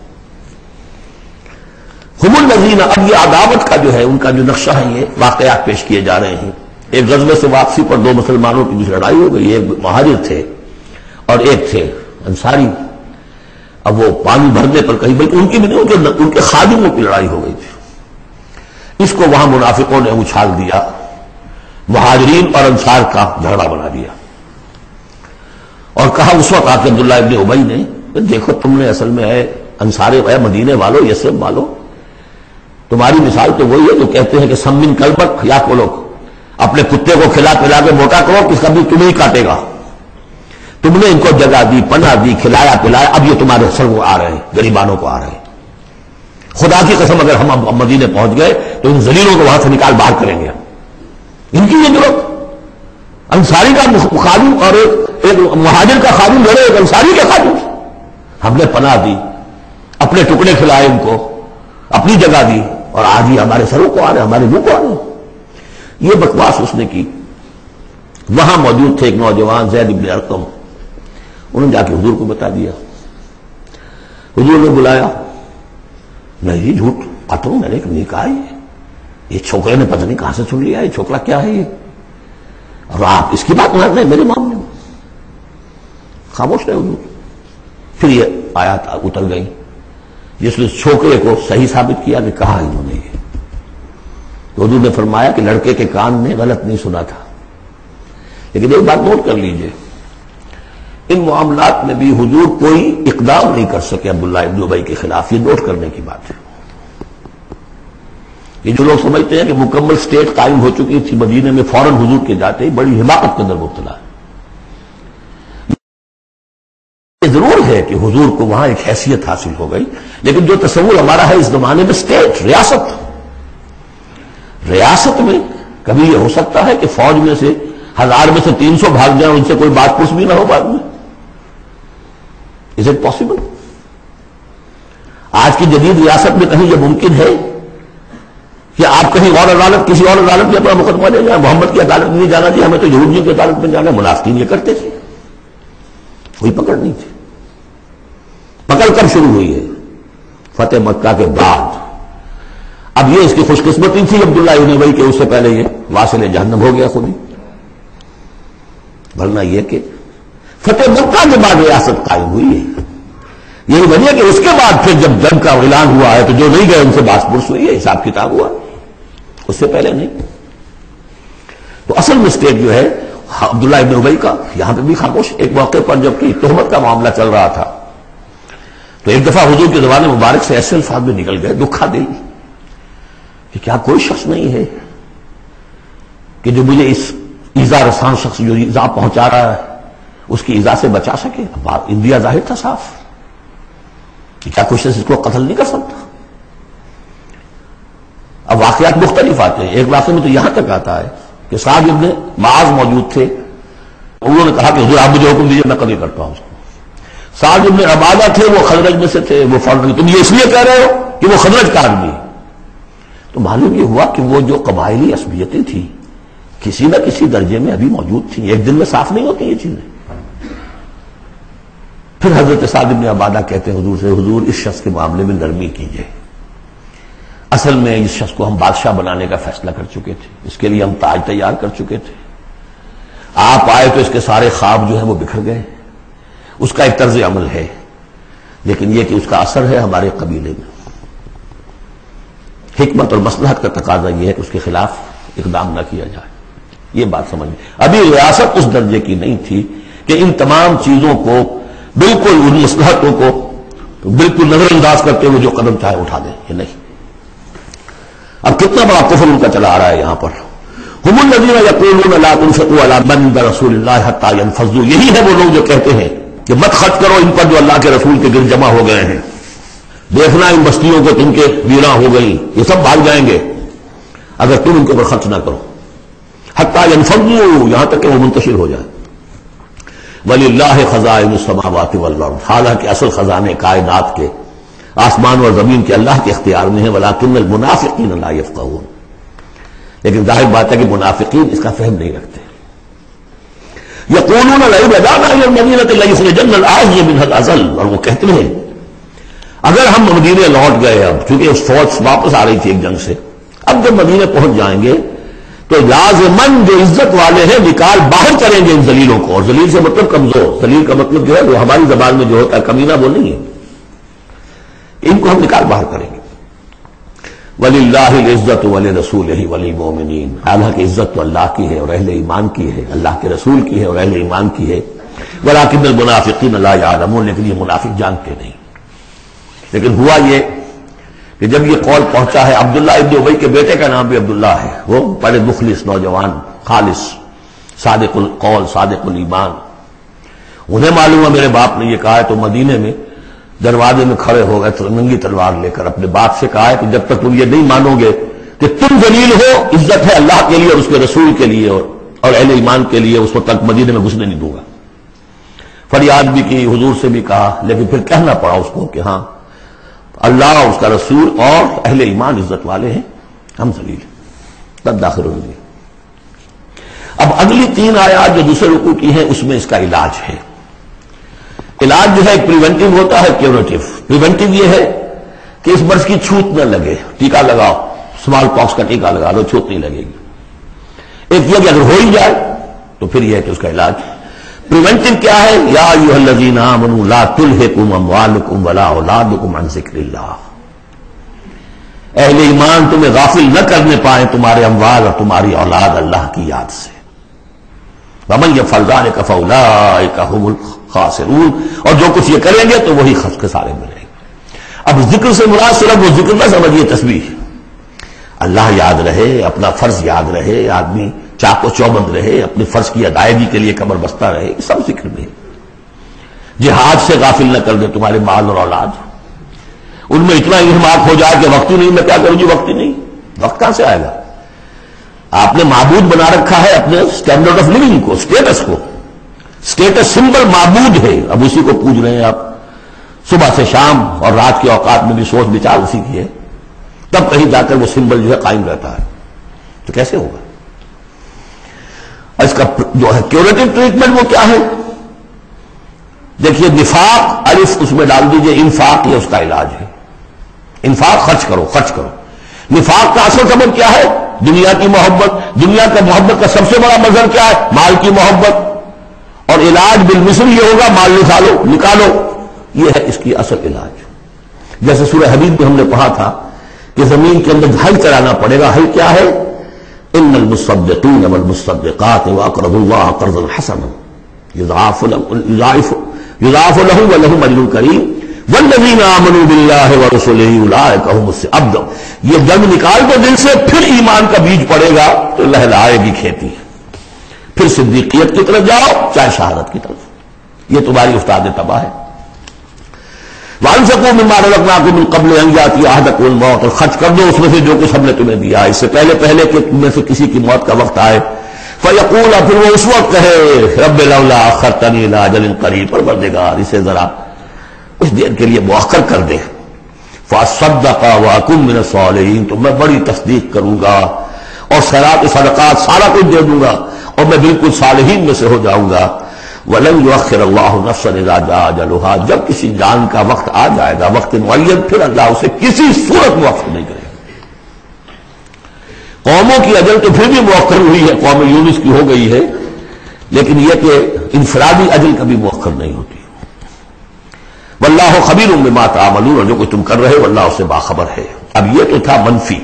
ہم الذین، اب یہ عداوت کا جو ہے ان کا جو نقشہ ہے، یہ واقعات پیش کیے جا رہے ہیں۔ ایک غزوے سے واپسی پر دو مسلمانوں کی لڑائی ہو گئی، ایک مہاجر تھے اور ایک تھے انصاری۔ اب وہ پانی بھرنے پر کہیں، بلکہ ان کی بھی نہیں، ان کے خادموں کی لڑائی ہو گئی تھی، اس کو وہاں منافقوں نے اچھال دیا، مہاجرین اور انصار کا جھگڑا بنا دیا، اور کہا اس وقت آ کے عبداللہ ابن ابی نے، دیکھو تم نے اصل میں ہے انصار ہے مدینے والوں، یثرب والوں، تمہاری مثال تو وہی ہے جو کہتے ہیں کہ سمن کلبک یا کو لوگ اپنے کتے کو کھلا پلا کے موٹا کرو کہ کبھی تمہیں ہی کاٹے گا۔ تم نے ان کو جگہ دی، پناہ دی، کھلایا پلایا، اب یہ تمہارے سر کو آ رہے ہیں، غریبانوں کو آ رہے ہیں۔ خدا کی قسم اگر ہم مدینے پہنچ گئے تو ان ذلیلوں کو وہاں سے نکال باہر کریں گے۔ ان کی یہ ضرورت، انصاری کا خادم اور ایک مہاجر کا خادم لڑے ایک انصاری کا خادم، ہم نے پناہ دی، اپنے ٹکڑے کھلائے، ان کو اپنی جگہ دی، اور آج ہی ہمارے سروں کو آ رہے ہیں، ہمارے منہ کو آ رہے ہیں۔ یہ بکواس اس نے کی۔ وہاں موجود تھے ایک نوجوان زید بن ارقم، انہوں نے جا کے حضور کو بتا دیا، حضور نے بلایا، نہیں جھوٹ قطع، میں نے نہیں کہا، یہ چھوکرے نے پتہ نہیں کہاں سے سن لیا، یہ چھوکرا کیا ہے یہ، اور آپ اس کی بات مان رہے میرے معاملے میں؟ خاموش رہے حضور۔ پھر یہ آیات اتر گئی جس نے چھوکرے کو صحیح ثابت کیا کہ کہا انہوں نے یہ، تو حضور نے فرمایا کہ لڑکے کے کان نے غلط نہیں سنا تھا۔ لیکن ایک بات نوٹ کر لیجئے، ان معاملات میں بھی حضور کوئی اقدام نہیں کر سکے عبداللہ ابن ابی کے خلاف، یہ نوٹ کرنے کی بات ہے۔ یہ جو لوگ سمجھتے ہیں کہ مکمل سٹیٹ قائم ہو چکی تھی مدینے میں، فوراً حضور کے جاتے ہی بڑی حماقت کے اندر مبتلا ہے۔ یہ ضرور ہے کہ حضور کو وہاں ایک حیثیت حاصل ہو گئی، لیکن جو تصور ہمارا ہے اس زمانے میں سٹیٹ، ریاست میں کبھی یہ ہو سکتا ہے کہ فوج میں سے 1000 میں سے 300 بھاگ جائیں، ان سے کوئی بات پوچھ بھی نہ ہو بعد میں؟ Is it possible? آج کی جدید ریاست میں کہیں یہ ممکن ہے کہ آپ کہیں اور عدالت کسی اور عدالت میں اپنا مقدمہ لے جائیں؟ محمد کی عدالت میں نہیں جانا چاہیے، ہمیں تو یہودیوں کی عدالت میں جانا ہے۔ منافقین یہ کرتے تھے، کوئی پکڑ نہیں تھی۔ پکڑ کب شروع ہوئی ہے؟ فتح مکہ کے بعد۔ اب یہ اس کی خوش قسمتی تھی عبداللہ ابن ابی کہ اس سے پہلے یہ واصل جہنم ہو گیا خود ہی، ورنہ یہ کہ فتح مکہ کے بعد ریاست قائم ہوئی ہے۔ یہی وجہ کہ اس کے بعد پھر جب جنگ کا اعلان ہوا ہے تو جو نہیں گئے ان سے باس پرس ہوئی ہے، حساب کتاب ہوا، اس سے پہلے نہیں۔ تو اصل مسٹیک جو ہے عبداللہ ابن ابی کا، یہاں پہ بھی خاموش۔ ایک موقع پر جب کہ تہمت کا معاملہ چل رہا تھا تو ایک دفعہ حضور کے زبان مبارک سے ایسے الفاظ میں نکل گئے، دکھا دل، کہ کیا کوئی شخص نہیں ہے کہ جو مجھے اس ایذا رسان شخص جو ایذا پہنچا رہا ہے اس کی ایذا سے بچا سکے؟ انڈیا ظاہر تھا صاف کہ کیا کوئی شخص اس کو قتل نہیں کر سکتا۔ اب واقعات مختلف آتے ہیں۔ ایک واقعے میں تو یہاں تک آتا ہے کہ سعد ابن معاذ موجود تھے، انہوں نے کہا کہ حضور آپ مجھے حکم دیجیے، میں قتل کرتا ہوں اس کو۔ سعد ابن عبادہ تھے، وہ خزرج میں سے تھے، وہ فوراً تم یہ اس لیے کہہ رہے ہو کہ وہ خزرج کا آدمی ہے۔ تو معلوم یہ ہوا کہ وہ جو قبائلی عصبیتیں تھیں کسی نہ کسی درجے میں ابھی موجود تھیں، ایک دن میں صاف نہیں ہوتی یہ چیزیں۔ پھر حضرت سعد ابن عبادہ کہتے ہیں حضور سے، حضور اس شخص کے معاملے میں نرمی کیجئے، اصل میں اس شخص کو ہم بادشاہ بنانے کا فیصلہ کر چکے تھے، اس کے لیے ہم تاج تیار کر چکے تھے، آپ آئے تو اس کے سارے خواب جو ہیں وہ بکھر گئے، اس کا ایک طرز عمل ہے، لیکن یہ کہ اس کا اثر ہے ہمارے قبیلے میں۔ حکمت اور مصلحت کا تقاضا یہ ہے کہ اس کے خلاف اقدام نہ کیا جائے۔ یہ بات سمجھیں، ابھی ریاست اس درجے کی نہیں تھی کہ ان تمام چیزوں کو بالکل، ان مصلحتوں کو بالکل نظر انداز کرتے ہوئے جو قدم چاہے اٹھا دیں، یہ نہیں۔ اب کتنا بڑا کفر ان کا چلا آ رہا ہے یہاں پر۔ ہم الذین یقولون لا تنفقوا علی من عند رسول اللہ حتی ینفضوا، یہی ہے وہ لوگ جو کہتے ہیں کہ مت خرچ کرو ان پر جو اللہ کے رسول کے گرد جمع ہو گئے ہیں، دیکھنا ان بستیوں کو تم کے ویراں ہو گئی، یہ سب بھاگ جائیں گے اگر تم ان کے اوپر خرچ نہ کرو، حتی ینفضوا، یہاں تک کہ وہ منتشر ہو جائیں۔ وَلِلَّهِ خَزَائِنُ السَّمَاوَاتِ وَالْأَرْضِ، حالانکہ اصل خزانے کائنات کے آسمان اور زمین کے اللہ کے اختیار میں ہے، وَلَٰكِنَّ الْمُنَافِقِينَ لَا يَفْقَهُونَ، لیکن ظاہر بات ہے کہ منافقین اس کا فہم نہیں رکھتے۔ يَقُولُونَ لَئِنْ رَجَعْنَا إِلَى الْمَدِينَةِ لَيُخْرِجَنَّ الْأَعَزُّ مِنْهَا الْأَذَلَّ، اور وہ کہتے ہیں اگر ہم مدینے لوٹ گئے، اب چونکہ فوج واپس آ رہی تھی ایک جنگ سے، اب جب مدینے پہنچ جائیں گے تو لازماً جو عزت والے ہیں نکال باہر کریں گے ان ذلیلوں کو، اور ذلیل سے مطلب کمزور، ذلیل کا مطلب جو ہے وہ ہماری زبان میں جو ہوتا ہے کمینہ، وہ نہیں ہے، ان کو ہم نکال باہر کریں گے۔ وَلِلَّهِ الْعِزَّةُ وَلِرَسُولِهِ وَلِلْمُؤْمِنِينَ، حالانکہ عزت تو اللہ کی ہے اور اہل ایمان کی ہے، اللہ کے رسول کی ہے اور اہل ایمان کی ہے۔ وَلَٰكِنَّ الْمُنَافِقِينَ لَا يَعْلَمُونَ، لیکن یہ منافق جانتے نہیں۔ لیکن ہوا یہ کہ جب یہ قول پہنچا ہے، عبداللہ ابن ابی کے بیٹے کا نام بھی عبداللہ ہے، وہ بڑے مخلص نوجوان، خالص، صادق القول، صادق الایمان، انہیں معلوم ہے میرے باپ نے یہ کہا ہے، تو مدینے میں دروازے میں کھڑے ہو گئے ننگی تلوار لے کر، اپنے باپ سے کہا ہے کہ جب تک تم یہ نہیں مانو گے کہ تم ذلیل ہو، عزت ہے اللہ کے لیے اور اس کے رسول کے لیے اور اہل ایمان کے لیے، اس وقت تک مدینے میں گھسنے نہیں دوں گا۔ فریاد بھی کی، حضور سے بھی کہا، لیکن پھر کہنا پڑا اس کو کہ ہاں اللہ، اس کا رسول اور اہل ایمان عزت والے ہیں، ہم ذلیل ہیں، تب داخل ہوئے۔ اب اگلی 3 آیات جو دوسرے رکوع کی ہیں اس میں اس کا علاج ہے۔ علاج جو ہے ایک پریونٹیو ہوتا ہے، کیوریٹیو۔ پریونٹیو یہ ہے کہ اس مرض کی چھوت نہ لگے، ٹیکہ لگاؤ، اسمال پاکس کا ٹیکہ لگا دو، چھوت نہیں لگے گی۔ ایک یہ کہ اگر ہو ہی جائے تو پھر یہ ہے کہ اس کا علاج پریونٹیو کیا ہے؟ یا ایھا الذین آمنوا لا تلھکم اموالکم ولا اولادکم عن ذکر اللہ، اہل ایمان تمہیں غافل نہ کرنے پائیں تمہارے اموال اور تمہاری اولاد اللہ کی یاد سے۔ ومن یفعل ذلک فاولئک هم الخاسرون، اور جو کچھ یہ کریں گے تو وہی خسارے میں رہیں گے۔ اب ذکر سے مراد صرف وہ ذکر نہ سمجھیے تسبیح، اللہ یاد رہے، اپنا فرض یاد رہے، آدمی چاق و چوبند رہے، اپنے فرض کی ادائیگی کے لیے کمر بستہ رہے، یہ سب ذکر میں ہے۔ جہاد سے غافل نہ کر دے تمہارے مال اور اولاد، ان میں اتنا انہماک ہو جائے کہ وقت ہی نہیں، میں کیا کروں جی، وقت ہی نہیں، وقت کہاں سے آئے گا؟ آپ نے معبود بنا رکھا ہے اپنے اسٹینڈرڈ آف لیونگ کو، اسٹیٹس کو، اسٹیٹس سمبل معبود ہے، اب اسی کو پوج رہے ہیں آپ، صبح سے شام اور رات کے اوقات میں بھی سوچ بچار اسی کی ہے، تب کہیں جا کر وہ سمبل جو ہے قائم رہتا ہے. تو کیسے ہوگا؟ اس کا جو ہے کیوریٹو ٹریٹمنٹ وہ کیا ہے؟ دیکھیے نفاق الف اس میں ڈال دیجئے، انفاق یہ اس کا علاج ہے. انفاق خرچ کرو خرچ کرو. نفاق کا اصل سبب کیا ہے؟ دنیا کی محبت. دنیا کا محبت کا سب سے بڑا مظہر کیا ہے؟ مال کی محبت. اور علاج بالمثل یہ ہوگا مال نکالو. یہ ہے اس کی اصل علاج. جیسے سورہ حدید میں ہم نے پڑھا تھا کہ زمین کے اندر حل چلانا پڑے گا. حل کیا ہے؟ ان المصدقین والمصدقات واقرضوا اللہ قرضا حسنا یضاعف لهم ولهم اجر کریم والذین آمنوا باللہ ورسلہ اولئک هم الصادقون. یہ جنگ نکال دو دل سے، پھر ایمان کا بیج پڑے گا تو لہلائے گی کھیتی. پھر صدیقیت کی طرف جاؤ چاہے شہادت کی طرف. یہ تمہاری استاد تباہ ہے. وَأَنفِقُوا مِمَّا رَزَقْنَاكُم مِّن قَبْلِ أَن يَأْتِيَ أَحَدَكُمُ الْمَوْتُ. اور خرچ کر دو اس میں سے جو کچھ ہم نے تمہیں دیا ہے، اس سے پہلے کہ تم میں سے کسی کی موت کا وقت آئے. فَيَقُولَ، پھر وہ اس وقت کہے رَبِّ لَوْلَا أَخَّرْتَنِي إِلَىٰ أَجَلٍ قَرِيبٍ، پروردگار اسے ذرا کچھ دیر کے لیے مؤخر کر دے. فَأَصَّدَّقَ وَأَكُن مِّنَ الصَّالِحِينَ، تو میں بڑی تصدیق کروں گا اور خیرات صدقات سارا کچھ دے دوں گا اور میں بالکل صالحین میں سے ہو جاؤں گا. وَلَن يُؤَخِّرَ اللَّهُ نَفْسًا إِذَا جَاءَ أَجَلُهَا. جب کسی جان کا وقت آ جائے گا، وقت معین، پھر اللہ اسے کسی صورت مؤخر نہیں کرے گا. قوموں کی اجل تو پھر بھی مؤخر ہوئی ہے، قوم یونس کی ہو گئی ہے، لیکن یہ کہ انفرادی اجل کبھی مؤخر نہیں ہوتی. واللہ خبیر بما تعملون، اور جو کچھ تم کر رہے ہو اللہ اس سے باخبر ہے. اب یہ تو تھا منفی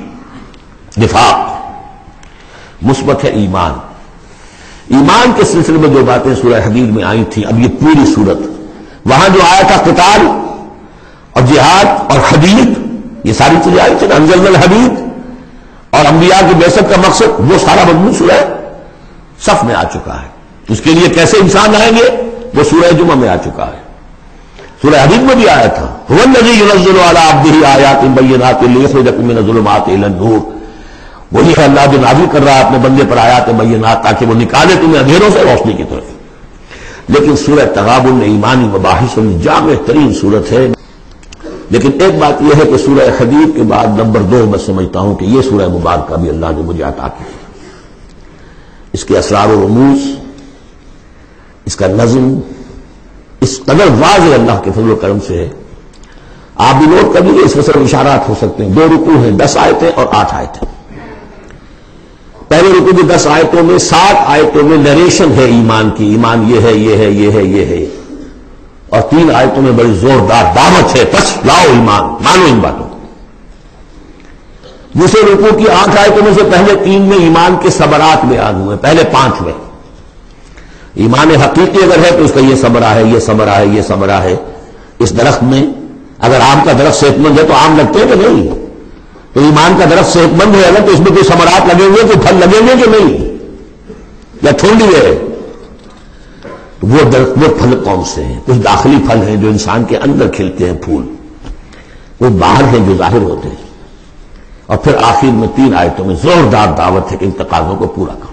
نفاق. مثبت ہے ایمان. ایمان کے سلسلے میں جو باتیں سورہ حدید میں آئی تھیں، اب یہ پوری سورت، وہاں جو آیا تھا قتال اور جہاد اور حدید، یہ ساری چیزیں آئی تھیں. انزلنا الحدید اور انبیاء کی بعثت کا مقصد، وہ سارا مضمون سورہ صف میں آ چکا ہے. اس کے لیے کیسے انسان آئیں گے وہ سورہ جمعہ میں آ چکا ہے. سورہ حدید میں بھی آیا تھا هو الذی ينزل علی عبدہ آیات بینات لیخرجکم من الظلمات الی النور. وہی ہے اللہ جو نازل کر رہا ہے اپنے بندے پر آیات بینات تاکہ وہ نکالے تمہیں اندھیروں سے روشنی کی طرف. لیکن سورہ تغابن میں ایمانی مباحث میں جامع ترین سورت ہے. لیکن ایک بات یہ ہے کہ سورہ حدید کے بعد نمبر 2 میں سمجھتا ہوں کہ یہ سورہ مبارکہ بھی اللہ نے مجھے عطا کی. اس کے اسرار و رموز، اس کا نظم اس قدر واضح اللہ کے فضل و کرم سے ہے. آپ بھی نوٹ کر لیجیے، اس میں صرف اشارات ہو سکتے ہیں. 2 رکوع ہیں، 10 آیتیں اور 8 آیتیں. پہلے رکوع کی 10 آیتوں میں 7 آیتوں میں نریشن ہے ایمان کی، ایمان یہ ہے یہ ہے یہ ہے یہ ہے، اور 3 آیتوں میں بڑی زوردار دعوت ہے، پس لاؤ ایمان، مانو ان باتوں کو. دوسرے رکوع کی 8 آیتوں میں سے پہلے 3 میں ایمان کے ثمرات بیان ہوئے، پہلے 5 میں ایمان حقیقی اگر ہے تو اس کا یہ ثمرہ ہے یہ ثمرہ ہے یہ ثمرہ ہے. اس درخت میں اگر آم کا درخت صحت مند ہے تو آم لگتے ہیں کہ نہیں؟ تو ایمان کا درخت صحت مند ہے اگر تو اس میں کوئی ثمرات لگے ہوئے کوئی پھل لگیں گے کہ نہیں، یا ٹھونڈی ہے؟ وہ درخت وہ پھل کون سے ہیں؟ کچھ داخلی پھل ہیں جو انسان کے اندر کھلتے ہیں پھول، وہ باہر ہیں جو ظاہر ہوتے ہیں. اور پھر آخر میں 3 آیتوں میں زوردار دعوت ہے کہ ان تقاضوں کو پورا کرو.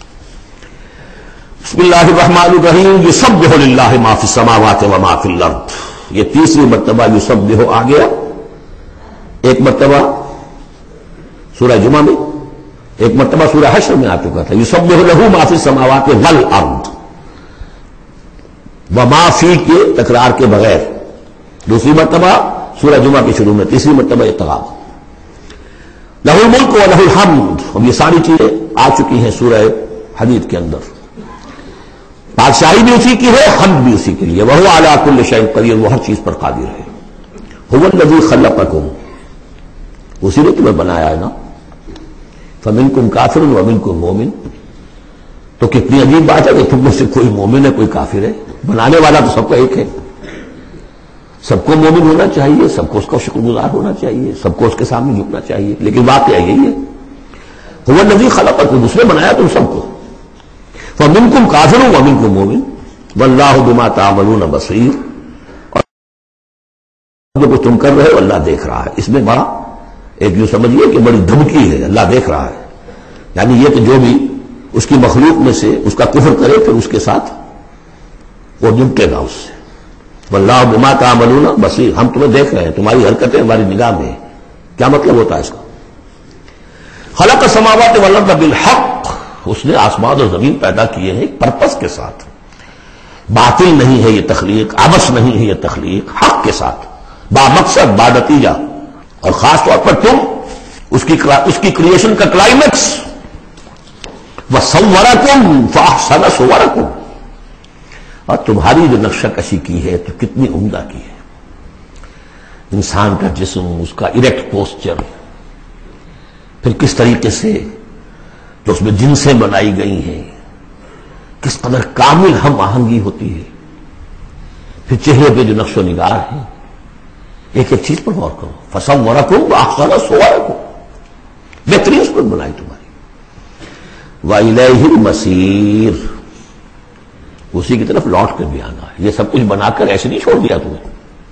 بسم اللہ الرحمن الرحیم. یسبح للہ ما فی السماوات و ما فی الارض. یہ تیسری مرتبہ یسبح آ گیا. ایک مرتبہ سورہ جمعہ میں، ایک مرتبہ سورہ حشر میں آ چکا تھا. یسبح لہ ما فی السماوات والارض، وما فی کے تکرار کے بغیر. دوسری مرتبہ سورہ جمعہ کے شروع میں، تیسری مرتبہ اتغاب. لہ الملک و لہ الحمد. اب یہ ساری چیزیں آ چکی ہیں سورہ حدید کے اندر. بادشاہی بھی اسی کی ہے، حمد بھی اسی کے لیے. وہو علی کل شیء قدیر، وہ ہر چیز پر قادر ہے. هو الذی خلقکم، اسی نے تمہیں بنایا ہے نا. فمنکم کافر ومنکم مومن. تو کتنی عجیب بات ہے کہ تم میں سے کوئی مومن ہے کوئی کافر ہے. بنانے والا تو سب کا ایک ہے. سب کو مومن ہونا چاہیے، سب کو اس کا شکر گزار ہونا چاہیے، سب کو اس کے سامنے جھکنا چاہیے. لیکن واقعہ یہی ہے، هو الذی خلقکم، اس نے بنایا تم سب کو. فمنکم کافر ومنکم مومن واللہ بما تعملون بصیر. اور جو کچھ تم کر رہے ہو اللہ دیکھ رہا ہے. اس میں بڑا ایک جو سمجھیے کہ بڑی دھمکی ہے، اللہ دیکھ رہا ہے. یعنی یہ کہ جو بھی اس کی مخلوق میں سے اس کا کفر کرے پھر اس کے ساتھ وہ نمٹے گا اس سے. واللہ بما تعملون بصیر، ہم تمہیں دیکھ رہے ہیں، تمہاری حرکتیں ہماری نگاہ میں ہیں۔ کیا مطلب ہوتا ہے اس کا؟ خلق السماوات والارض بالحق، اس نے آسمان اور زمین پیدا کیے ہیں ایک پرپس کے ساتھ، باطل نہیں ہے یہ تخلیق، عبث نہیں ہے یہ تخلیق، حق کے ساتھ، با مقصد، با نتیجہ۔ اور خاص طور پر تم اس کی کریشن کا کلائمیکس، وَصَوَّرَكُمْ فَأَحْسَنَ صُوَرَكُمْ، اور تمہاری جو نقشہ کشی کی ہے تو کتنی عمدہ کی ہے، انسان کا جسم، اس کا اریکٹ پوسچر، پھر کس طریقے سے جو اس میں جنسیں بنائی گئی ہیں، کس قدر کامل ہم آہنگی ہوتی ہے، پھر چہرے پہ جو نقش و نگار ہے، ایک ایک چیز پر غور کرو۔ فَصَوَّرَكُمْ وَأَحْسَنَ صُوَرَكُمْ، بہترین صورت بنائی تمہاری۔ وَإِلَيْهِ الْمَصِيرُ، اسی کی طرف لوٹ کر بھی آنا ہے۔ یہ سب کچھ بنا کر ایسے نہیں چھوڑ دیا تمہیں،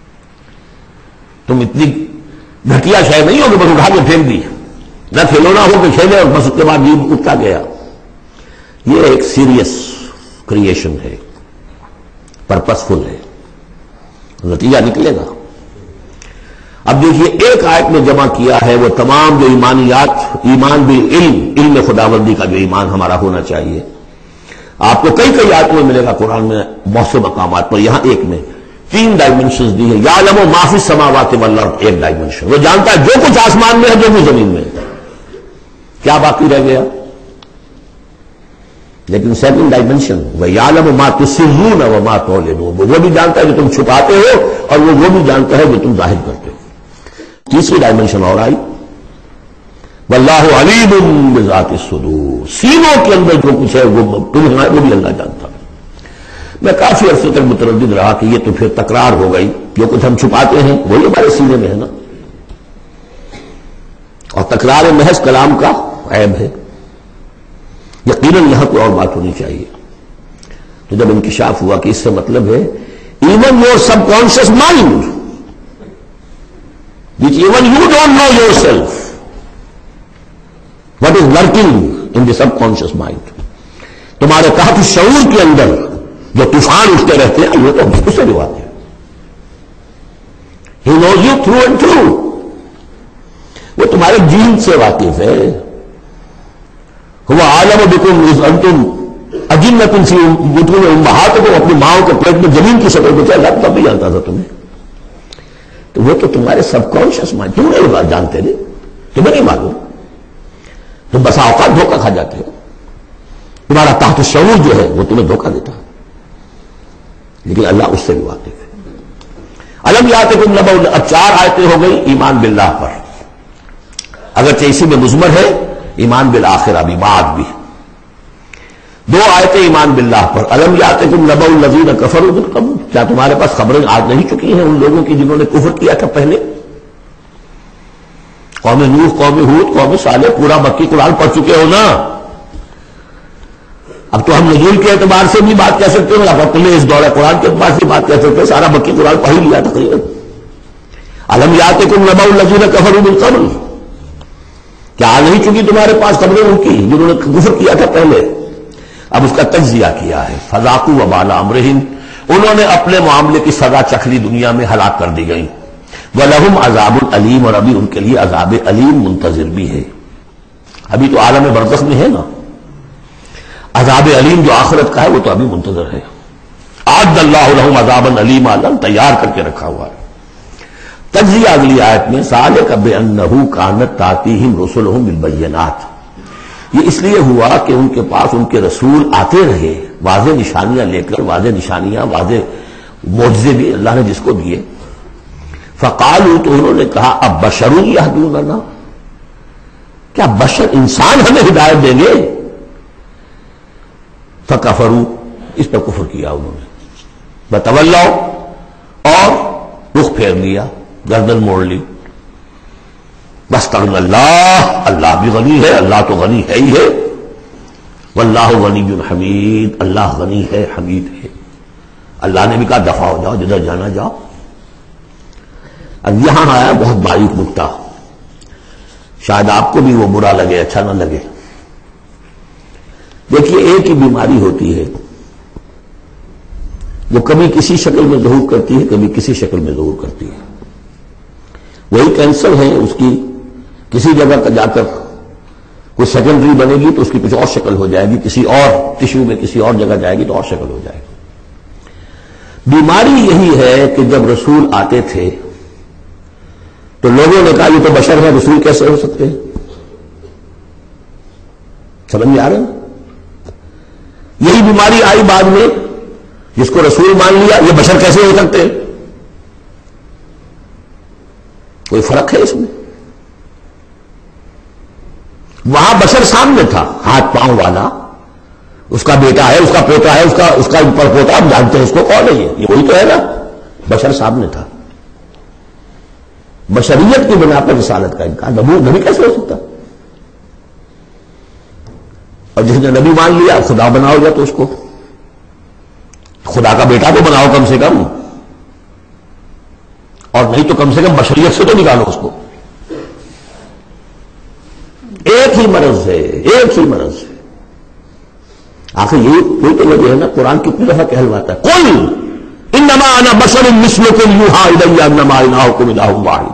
تم اتنی گھٹیا شے نہیں ہو کہ بس اٹھا کے پھینک دی، نہ کھلونا ہو کہ کھیلے اور بس اس کے بعد یہ اٹھتا گیا۔ یہ ایک سیریس کریشن ہے، پرپسفل ہے، نتیجہ نکلے گا۔ اب دیکھیے ایک آیت میں جمع کیا ہے وہ تمام جو ایمانیات، ایمان بالعلم، علم خداوندی کا جو ایمان ہمارا ہونا چاہیے۔ آپ کو کئی کئی آیتوں میں ملے گا قرآن میں بہت سے مقامات پر، یہاں ایک میں 3 ڈائمنشنز دی ہیں۔ یعلم ما فی السماوات والارض، ایک ڈائمنشن، وہ جانتا ہے جو کچھ آسمان میں ہے جو کچھ زمین میں ہے۔ کیا باقی رہ گیا؟ لیکن سیکنڈ ڈائمنشن، وَيَعْلَمُ مَا تُسِرُّونَ وَمَا تُعْلِنُونَ، وہ بھی جانتا ہے جو تم چھپاتے ہو اور وہ بھی جانتا ہے جو تم ظاہر کرتے ہو۔ تیسری ڈائمنشن اور آئی، وَاللَّهُ عَلِيمٌ بِذَاتِ الصُّدُورِ، سینوں کے اندر جو کچھ ہے وہ بھی اللہ جانتا ہے۔ میں کافی عرصے تک متردد رہا کہ یہ تو پھر تکرار ہو گئی، جو کچھ ہم چھپاتے ہیں وہی ہمارے سینے میں ہے نا، اور تکرار محض کلام کا عیب ہے۔ یقیناً یہاں کوئی اور بات ہونی چاہیے۔ تو جب انکشاف ہوا کہ اس سے مطلب ہے even your subconscious mind which even you don't know yourself what is working in the subconscious mind، تمہارے تحت شعور کے اندر جو طوفان اٹھتے رہتے ہیں یہ تو اس سے بھی بات ہے۔ He knows you through and through، وہ تمہارے جین سے واقف ہے۔ هو عالم بكم اذ انتم اجنة في بطون امهاتكم، اپنی ماؤں کے پیٹ میں زمین کی شکل میں تھے، اللہ تب بھی جانتا تھا تمہیں۔ تو وہ تو تمہارے سب کانشیس مائنڈ، تم نہیں بات جانتے نہیں، تمہیں نہیں معلوم، تم بسا اوقات دھوکہ کھا جاتے ہو، تمہارا تحت شعور جو ہے وہ تمہیں دھوکہ دیتا ہے، لیکن اللہ اس سے بھی واقف ہے۔ الم یاتکم نبأ، اب 4 آیتیں ہو گئی ایمان باللہ پر، اگرچہ اسی میں مضمر ہے ایمان بالآخرہ بھی، بعد بھی 2 آیتیں ایمان باللہ پر۔ الم یاتکم نبأ الذین کفروا من قبل، کیا تمہارے پاس خبریں آج نہیں چکی ہیں ان لوگوں کی جنہوں نے کفر کیا تھا پہلے؟ قوم نوح، قوم ہود، قوم صالح، پورا مکی قرآن پڑھ چکے ہو نا۔ اب تو ہم نزول کے اعتبار سے بھی بات کہہ سکتے ہیں، اب تمہیں اس دورہ قرآن کے اعتبار سے بات کہہ سکتے ہیں، سارا مکی قرآن پڑھ ہی لیا تقریباً۔ الم یاتکم نبأ الذین کفروا من قبل، کیا نہیں چکی تمہارے پاس خبریں ان کی جنہوں نے کفر کیا تھا پہلے؟ اب اس کا تجزیہ کیا ہے، فذاقوا وبال امرہم، انہوں نے اپنے معاملے کی سزا چکھ لی، دنیا میں ہلاک کر دی گئی۔ وَلَهُمْ عَذَابٌ عَلِيمٌ، اور ابھی ان کے لیے عذاب علیم منتظر بھی ہے، ابھی تو عالم برزخ میں ہے نا، عذاب علیم جو آخرت کا ہے وہ تو ابھی منتظر ہے۔ اعد اللہ لہم عذابا علیما، تیار کر کے رکھا ہوا ہے۔ تجزیہ اگلی آیت میں، ذالک بأنہ کانت تأتیہم رسلہم بالبینات، یہ اس لیے ہوا کہ ان کے پاس ان کے رسول آتے رہے واضح نشانیاں لے کر، واضح نشانیاں، واضح معجزے بھی اللہ نے جس کو دیے۔ فقالوا، تو انہوں نے کہا اب بشر یہدوننا، کیا بشر انسان ہمیں ہدایت دیں گے؟ فکفروا، اس پر کفر کیا انہوں نے، وتولوا، اور رخ پھیر لیا، گردن موڑ لی۔ واستغنى اللہ، اللہ بھی غنی ہے، اللہ تو غنی ہے ہی ہے، واللہ غنی حمید، اللہ غنی ہے، حمید ہے۔ اللہ نے بھی کہا دفع ہو جاؤ، جدھر جانا جاؤ۔ اب یہاں آیا بہت باریک نکتہ، شاید آپ کو بھی وہ برا لگے، اچھا نہ لگے۔ دیکھیے ایک ہی بیماری ہوتی ہے وہ کبھی کسی شکل میں ظہور کرتی ہے، کبھی کسی شکل میں ظہور کرتی ہے. وہی کینسر ہے، اس کی کسی جگہ جا کر کوئی سیکنڈری بنے گی تو اس کی کچھ اور شکل ہو جائے گی، کسی اور ٹشو میں کسی اور جگہ جائے گی تو اور شکل ہو جائے گی. بیماری یہی ہے کہ جب رسول آتے تھے تو لوگوں نے کہا یہ تو بشر ہے، رسول کیسے ہو سکتے ہیں؟ سمجھ میں آ رہا ہے؟ یہی بیماری آئی بعد میں، جس کو رسول مان لیا، یہ بشر کیسے ہو سکتے ہیں؟ کوئی فرق ہے اس میں؟ وہاں بشر سامنے تھا، ہاتھ پاؤں والا، اس کا بیٹا ہے، اس کا پوتا ہے، اس کا پر پوتا، آپ جانتے ہیں اس کو کون ہے، یہ وہی تو ہے نا. بشر سامنے تھا. بشریت کی بنا پر رسالت کا انکار، نبی کیسے ہو سکتا؟ اور جس نے نبی مان لیا خدا بناؤ گا تو اس کو خدا کا بیٹا تو بناؤ کم سے کم، اور نہیں تو کم سے کم بشریت سے تو نکالو اس کو. ایک ہی مرض ہے، ایک ہی مرض ہے. آخر یہ کوئی تو وجہ ہے نا، قرآن کتنی دفعہ کہلواتا ہے قل انما انا بشر مثلکم یوحی الی انما الہکم الہ واحد.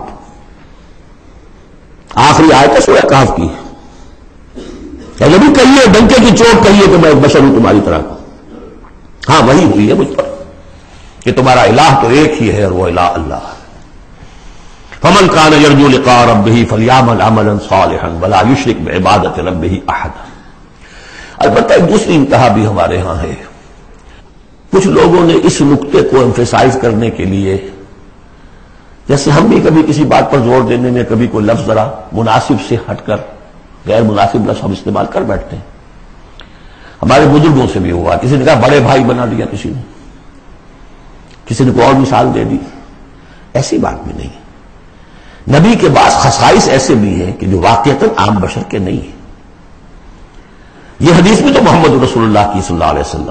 آخری آیت ہے سورہ کہف کی. اگر بھی کہیے ڈنکے کی چوٹ کہیے کہ میں ایک بشر ہوں تمہاری طرح. ہاں وہی ہوئی ہے مجھ پر کہ تمہارا الہ تو ایک ہی ہے اور وہ الہ اللہ ہے. فمن كان يرجو لقاء ربه فليعمل عملا صالحا ولا يشرك بعبادة ربه احدا. البتہ ایک دوسری انتہا بھی ہمارے ہاں ہے. کچھ لوگوں نے اس نقطے کو ایمفیسائز کرنے کے لیے، جیسے ہم بھی کبھی کسی بات پر زور دینے میں کبھی کوئی لفظ ذرا مناسب سے ہٹ کر غیر مناسب لفظ ہم استعمال کر بیٹھتے ہیں. ہمارے بزرگوں سے بھی ہوا، کسی نے کہا بڑے بھائی بنا دیا، کسی نے کوئی اور مثال دے دی. ایسی بات بھی نہیں. نبی کے بعض خصائص ایسے بھی ہیں کہ جو واقعتاً عام بشر کے نہیں ہیں. یہ حدیث میں تو محمد رسول اللہ کی صلی اللہ علیہ وسلم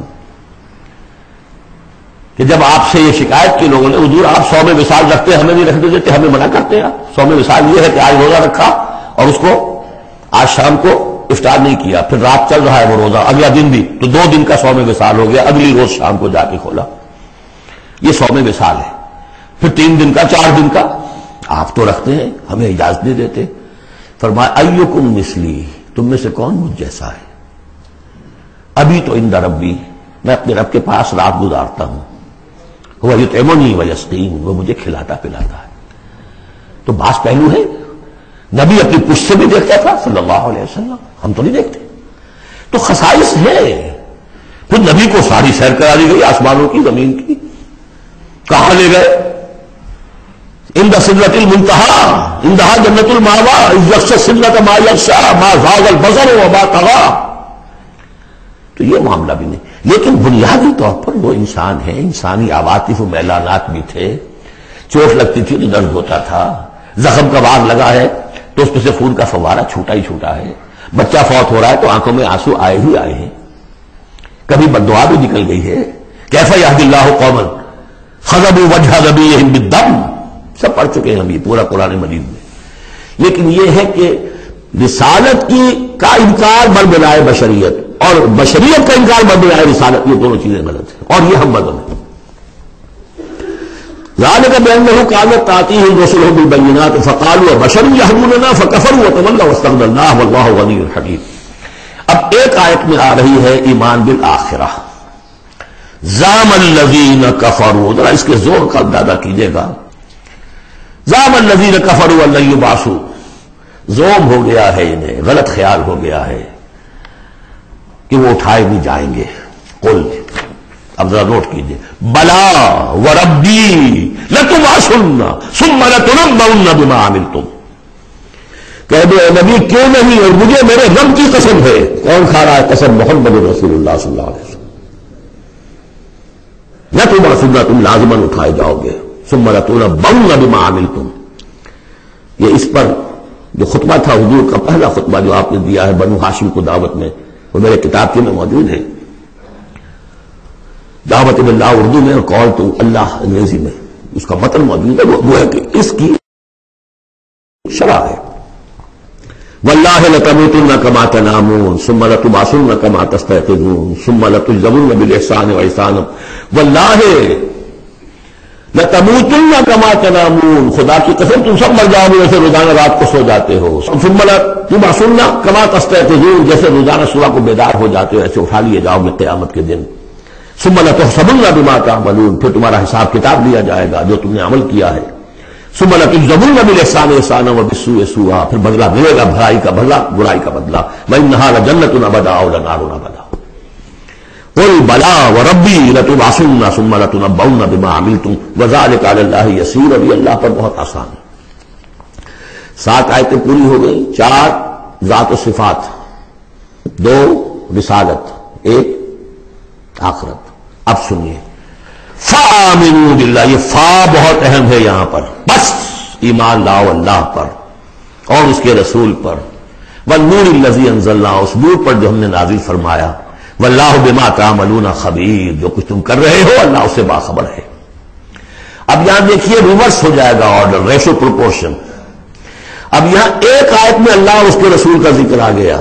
کہ جب آپ سے یہ شکایت کی لوگوں نے، حضور آپ 100 میں وصال رکھتے ہیں، ہمیں نہیں رکھنے دیتے، ہمیں منع کرتے ہیں. 100 میں وصال یہ ہے کہ آج روزہ رکھا اور اس کو آج شام کو افطار نہیں کیا، پھر رات چل رہا ہے وہ روزہ، اگلا دن بھی تو 2 دن کا 100 میں وصال ہو گیا، اگلی روز شام کو جا کے کھولا. یہ 100 میں وصال ہے. پھر 3 دن کا، 4 دن کا آپ تو رکھتے ہیں، ہمیں اجازت نہیں دیتے. فرمایا ایکم مثلی، تم میں سے کون مجھ جیسا ہے؟ ابھی تو عند ربی، میں اپنے رب کے پاس رات گزارتا ہوں. وہ یطعمنی ویسقین، وہ مجھے کھلاتا پلاتا ہے. تو بعض پہلو ہے. نبی اپنی پشت سے بھی دیکھتا تھا صلی اللہ علیہ وسلم، ہم تو نہیں دیکھتے. تو خصائص ہے. پھر نبی کو ساری سیر کرا دی گئی، آسمانوں کی، زمین کی. کہاں لے گئے؟ عند سدرۃ المنتہی، عندہا جنت المأویٰ، اذ یغشی السدرۃ ما یغشی ما زاغ البصر وما طغی. تو یہ معاملہ بھی نہیں. لیکن بنیادی طور پر وہ انسان ہے، انسانی عواطف و میلانات بھی تھے. چوٹ لگتی تھی تو درد ہوتا تھا، زخم کا وار لگا ہے تو اس میں سے خون کا فوارہ چھوٹا ہی چھوٹا ہے. بچہ فوت ہو رہا ہے تو آنکھوں میں آنسو آئے ہی آئے ہیں. کبھی بددعا بھی نکل گئی ہے. کیف یہدی اللہ قوما خضبوا وجہ نبیہم بالدم، سب پڑھ چکے ہیں ہم یہ پورا قرآن مجید میں. لیکن یہ ہے کہ رسالت کا انکار بر بنائے بشریت اور بشریت کا انکار بر بنائے رسالت، یہ دونوں چیزیں غلط ہیں اور یہ ہم بدل ہیں. ذالک بأنہ کانت تأتیہم رسلہم بالبینات فقالوا بشر یہدوننا فکفروا وتولوا واستغنى اللہ واللہ غنی حکیم. اب ایک آیت میں آ رہی ہے ایمان بالآخرہ. زعم الذین کفروا، ذرا اس کے زور کا اندازہ کیجیے گا. زعم الذین کفروا ان لن یبعثوا، زوم ہو گیا ہے انہیں، غلط خیال ہو گیا ہے کہ وہ اٹھائے نہیں جائیں گے. قل، اب ذرا نوٹ کیجئے، بلا وربی لتبعثن ثم لتنبؤن بما عملتم. کہہ دو اے نبی کیوں نہیں، اور مجھے میرے رب کی قسم ہے. کون کھا رہا ہے قسم؟ محمد رسول اللہ صلی اللہ علیہ وسلم. لتبعثن، تم لازماً اٹھائے جاؤ گے. ثم لتنبؤن بما عملتم. یہ اس پر جو خطبہ تھا حضور کا پہلا خطبہ جو آپ نے دیا ہے بنو ہاشم کو دعوت میں، وہ میرے کتاب کے میں موجود ہے. دعوت اللہ اردو میں اور کال تو اللہ انگریزی میں، اس کا متن موجود ہے. وہ ہے کہ اس کی شرح ہے. واللہ لتموتن کما تنامون ثم لتبعثن کما تستيقظون ثم لتجزون بالاحسان واحسانا واللہ لتموتن کما تنامون، خدا کی قسم تم سب مر جاؤ گے جیسے روزانہ رات کو سو جاتے ہو، ثم لتبعثن کما تستيقظون، جیسے روزانہ صبح کو بیدار ہو جاتے ہو ایسے اٹھا لیے جاؤ گے قیامت کے دن، ثم لتحسبن بما تعملون، پھر تمہارا حساب کتاب لیا جائے گا جو تم نے عمل کیا ہے، ثم لتجزون بالاحسان احسانا وبالسوء سوءا، پھر بدلہ ملے گا بھلائی کا بدلہ برائی کا بدلہ، وانھا لجنۃ ابدا او نار ابدا، قل بلا وربی لتبعثن ثم لتنبؤن بما عملتم وذلک علی اللہ یسیر، ابھی اللہ پر بہت آسان ہے۔ 7 آیتیں پوری ہو گئی، 4 ذات و صفات، 2 رسالت، 1 آخرت۔ اب سنیے، فآمنوا باللہ، یہ فا بہت اہم ہے یہاں پر، بس ایمان لاؤ اللہ پر اور اس کے رسول پر، والنور الذی انزلنا، اس نور پر جو ہم نے نازل فرمایا، واللہ بما تعملون خبیر، جو کچھ تم کر رہے ہو اللہ اس سے باخبر ہے۔ اب یہاں دیکھیے ریورس ہو جائے گا آرڈر، ریشو پروپورشن۔ اب یہاں ایک آیت میں اللہ اور اس کے رسول کا ذکر آ گیا،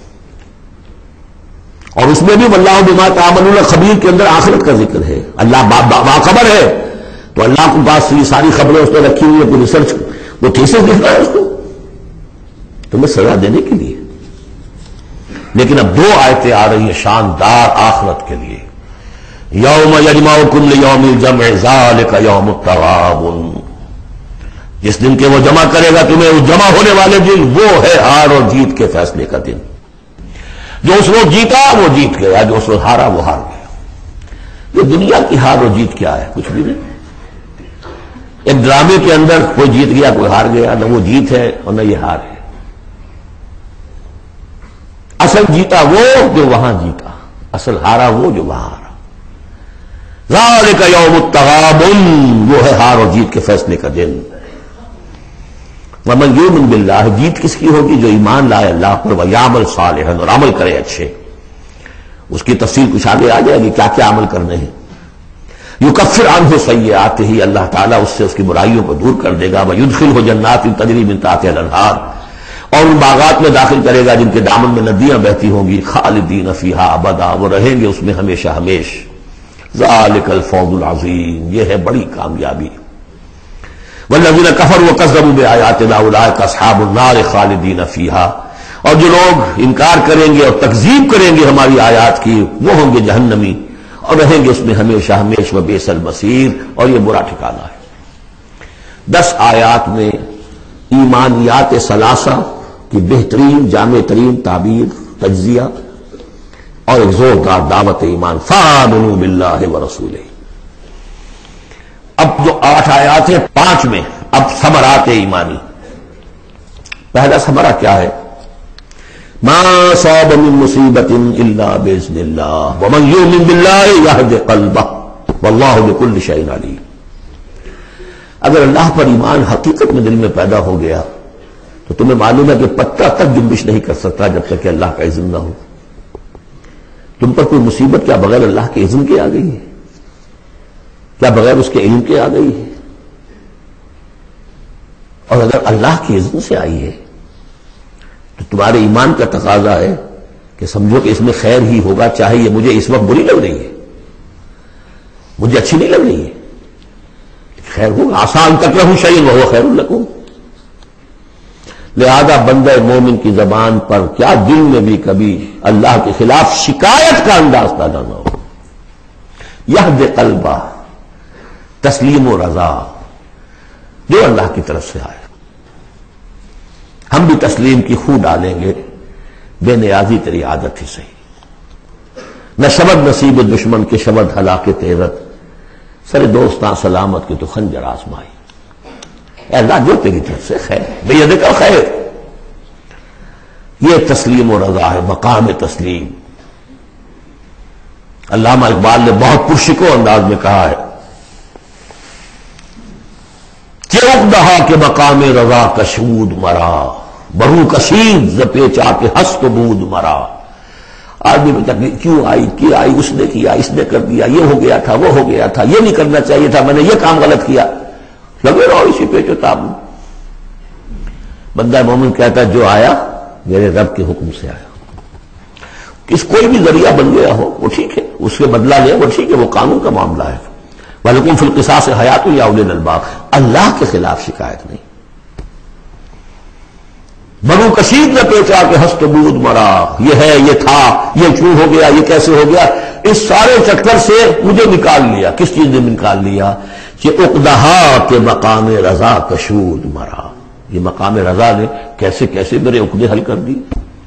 اور اس میں بھی واللہ بما تعملون خبیر کے اندر آخرت کا ذکر ہے، اللہ باخبر ہے، تو اللہ کے پاس یہ ساری خبریں اس نے رکھی ہوئی ہے، کوئی ریسرچ وہ تھیسس لکھ رہا ہے اس کو تمہیں سزا دینے کے لیے۔ لیکن اب 2 آیتیں آ رہی ہیں شاندار آخرت کے لیے، یوم یجمعکم لیوم الجمع ذالک یوم التغابن، جس دن کے وہ جمع کرے گا تمہیں، اس جمع ہونے والے دن وہ ہے ہار اور جیت کے فیصلے کا دن، جو اس روز جیتا وہ جیت گیا، جو اس روز ہارا وہ ہار گیا۔ یہ دنیا کی ہار اور جیت کیا ہے؟ کچھ بھی نہیں۔ ایک ڈرامے کے اندر کوئی جیت گیا کوئی ہار گیا، نہ وہ جیت ہے اور نہ یہ ہار ہے۔ اصل جیتا وہ جو وہاں جیتا، اصل ہارا وہ جو وہاں ہارا۔ ذالک یوم التغابن، وہ ہے ہار اور جیت کے فیصلے کا دن۔ ومن یؤمن باللہ، جیت کس کی ہوگی؟ جو ایمان لائے اللہ پر، ویعمل صالحا، اور عمل کرے اچھے۔ اس کی تفصیل کچھ آگے آ جائے گی کیا کیا عمل کرنے ہیں۔ یکفر عنہ سیئاتہ، اللہ تعالیٰ اس سے اس کی برائیوں کو دور کر دے گا، ویدخلہ جنات تجری من تحتہا الانہار، اور ان باغات میں داخل کرے گا جن کے دامن میں ندیاں بہتی ہوں گی، خالدین فیہا ابدا، وہ رہیں گے اس میں ہمیشہ ہمیش۔ ذالک الفوز العظیم، یہ ہے بڑی کامیابی۔ والذین کفروا وکذبوا بآیاتنا اولئک اصحاب النار خالدین فیہا، اور جو لوگ انکار کریں گے اور تکذیب کریں گے ہماری آیات کی، وہ ہوں گے جہنمی اور رہیں گے اس میں ہمیشہ ہمیش، وبئس المصیر، اور یہ برا ٹھکانہ ہے۔ 10 آیات میں ایمانیات ثلاثہ کی بہترین جامع ترین تعبیر، تجزیہ اور ایک زوردار دعوت ایمان، فآمنوا باللہ ورسولہ۔ اب جو 8 آیات ہیں 5 میں اب ثمرات ایمانی۔ پہلا ثمرہ کیا ہے؟ ما صاب من مصیبت الا باذن اللہ ومن یؤمن باللہ یہد قلبہ واللہ بکل شیء علیم۔ اگر اللہ پر ایمان حقیقت میں دل میں پیدا ہو گیا تو تمہیں معلوم ہے کہ پتہ تک جنبش نہیں کر سکتا جب تک کہ اللہ کا اذن نہ ہو۔ تم پر کوئی مصیبت کیا بغیر اللہ کے اذن کے آ گئی ہے؟ کیا بغیر اس کے علم کے آ گئی ہے؟ اور اگر اللہ کے اذن سے آئی ہے تو تمہارے ایمان کا تقاضا ہے کہ سمجھو کہ اس میں خیر ہی ہوگا، چاہے یہ مجھے اس وقت بری لگ رہی ہے، مجھے اچھی نہیں لگ رہی ہے، خیر ہوگا۔ آسان تکرہوا شیئا وہو خیر لکم۔ لہذا بندہ مومن کی زبان پر کیا دل میں بھی کبھی اللہ کے خلاف شکایت کا انداز پیدا نہ ہو۔ یہد قلبہ، تسلیم و رضا، جو اللہ کی طرف سے آئے۔ ہم بھی تسلیم کی خو ڈالیں گے، بے نیازی تیری عادت ہی صحیح، نہ شبد نصیب دشمن کے شبد ہلاک تیرت، سر دوستاں سلامت کی تو خنجر آزمائی۔ اے اللہ جو تیری طرف سے خیر، بے ید کا خیر، یہ تسلیم و رضا ہے، مقام تسلیم۔ علامہ اقبال نے بہت پرشکو انداز میں کہا ہے کہ اقدہا کے مقام رضا کشود مرا، بہو کشید ز پیچا کے ہست بود مرا۔ آدمی میں تکلیف کیوں آئی، کیا آئی، اس نے کیا، اس نے کر دیا، یہ ہو گیا تھا، وہ ہو گیا تھا، یہ نہیں کرنا چاہیے تھا، میں نے یہ کام غلط کیا، لگے رہو اسی پیچ و تاب۔ بندہ مومن کہتا ہے جو آیا میرے رب کے حکم سے آیا. کوئی بھی ذریعہ بن گیا ہو وہ ٹھیک ہے، اس کے بدلہ لے وہ ٹھیک ہے، وہ قانون کا معاملہ ہے. وَلَكُمْ فِي الْقِصَاصِ حَيَاةٌ يَا أُولِي الْأَلْبَابِ. اللہ کے خلاف شکایت نہیں. بنو کثیر نے پیچا کہ ہست بود مرا، یہ ہے، یہ تھا، یہ کیوں ہو گیا، یہ کیسے ہو گیا، اس سارے چکر سے مجھے نکال لیا. کس چیز نے نکال لیا؟ کہ عقدہا کے مقام رضا کشود مرا. یہ مقام رضا نے کیسے کیسے میرے عقدے حل کر دی.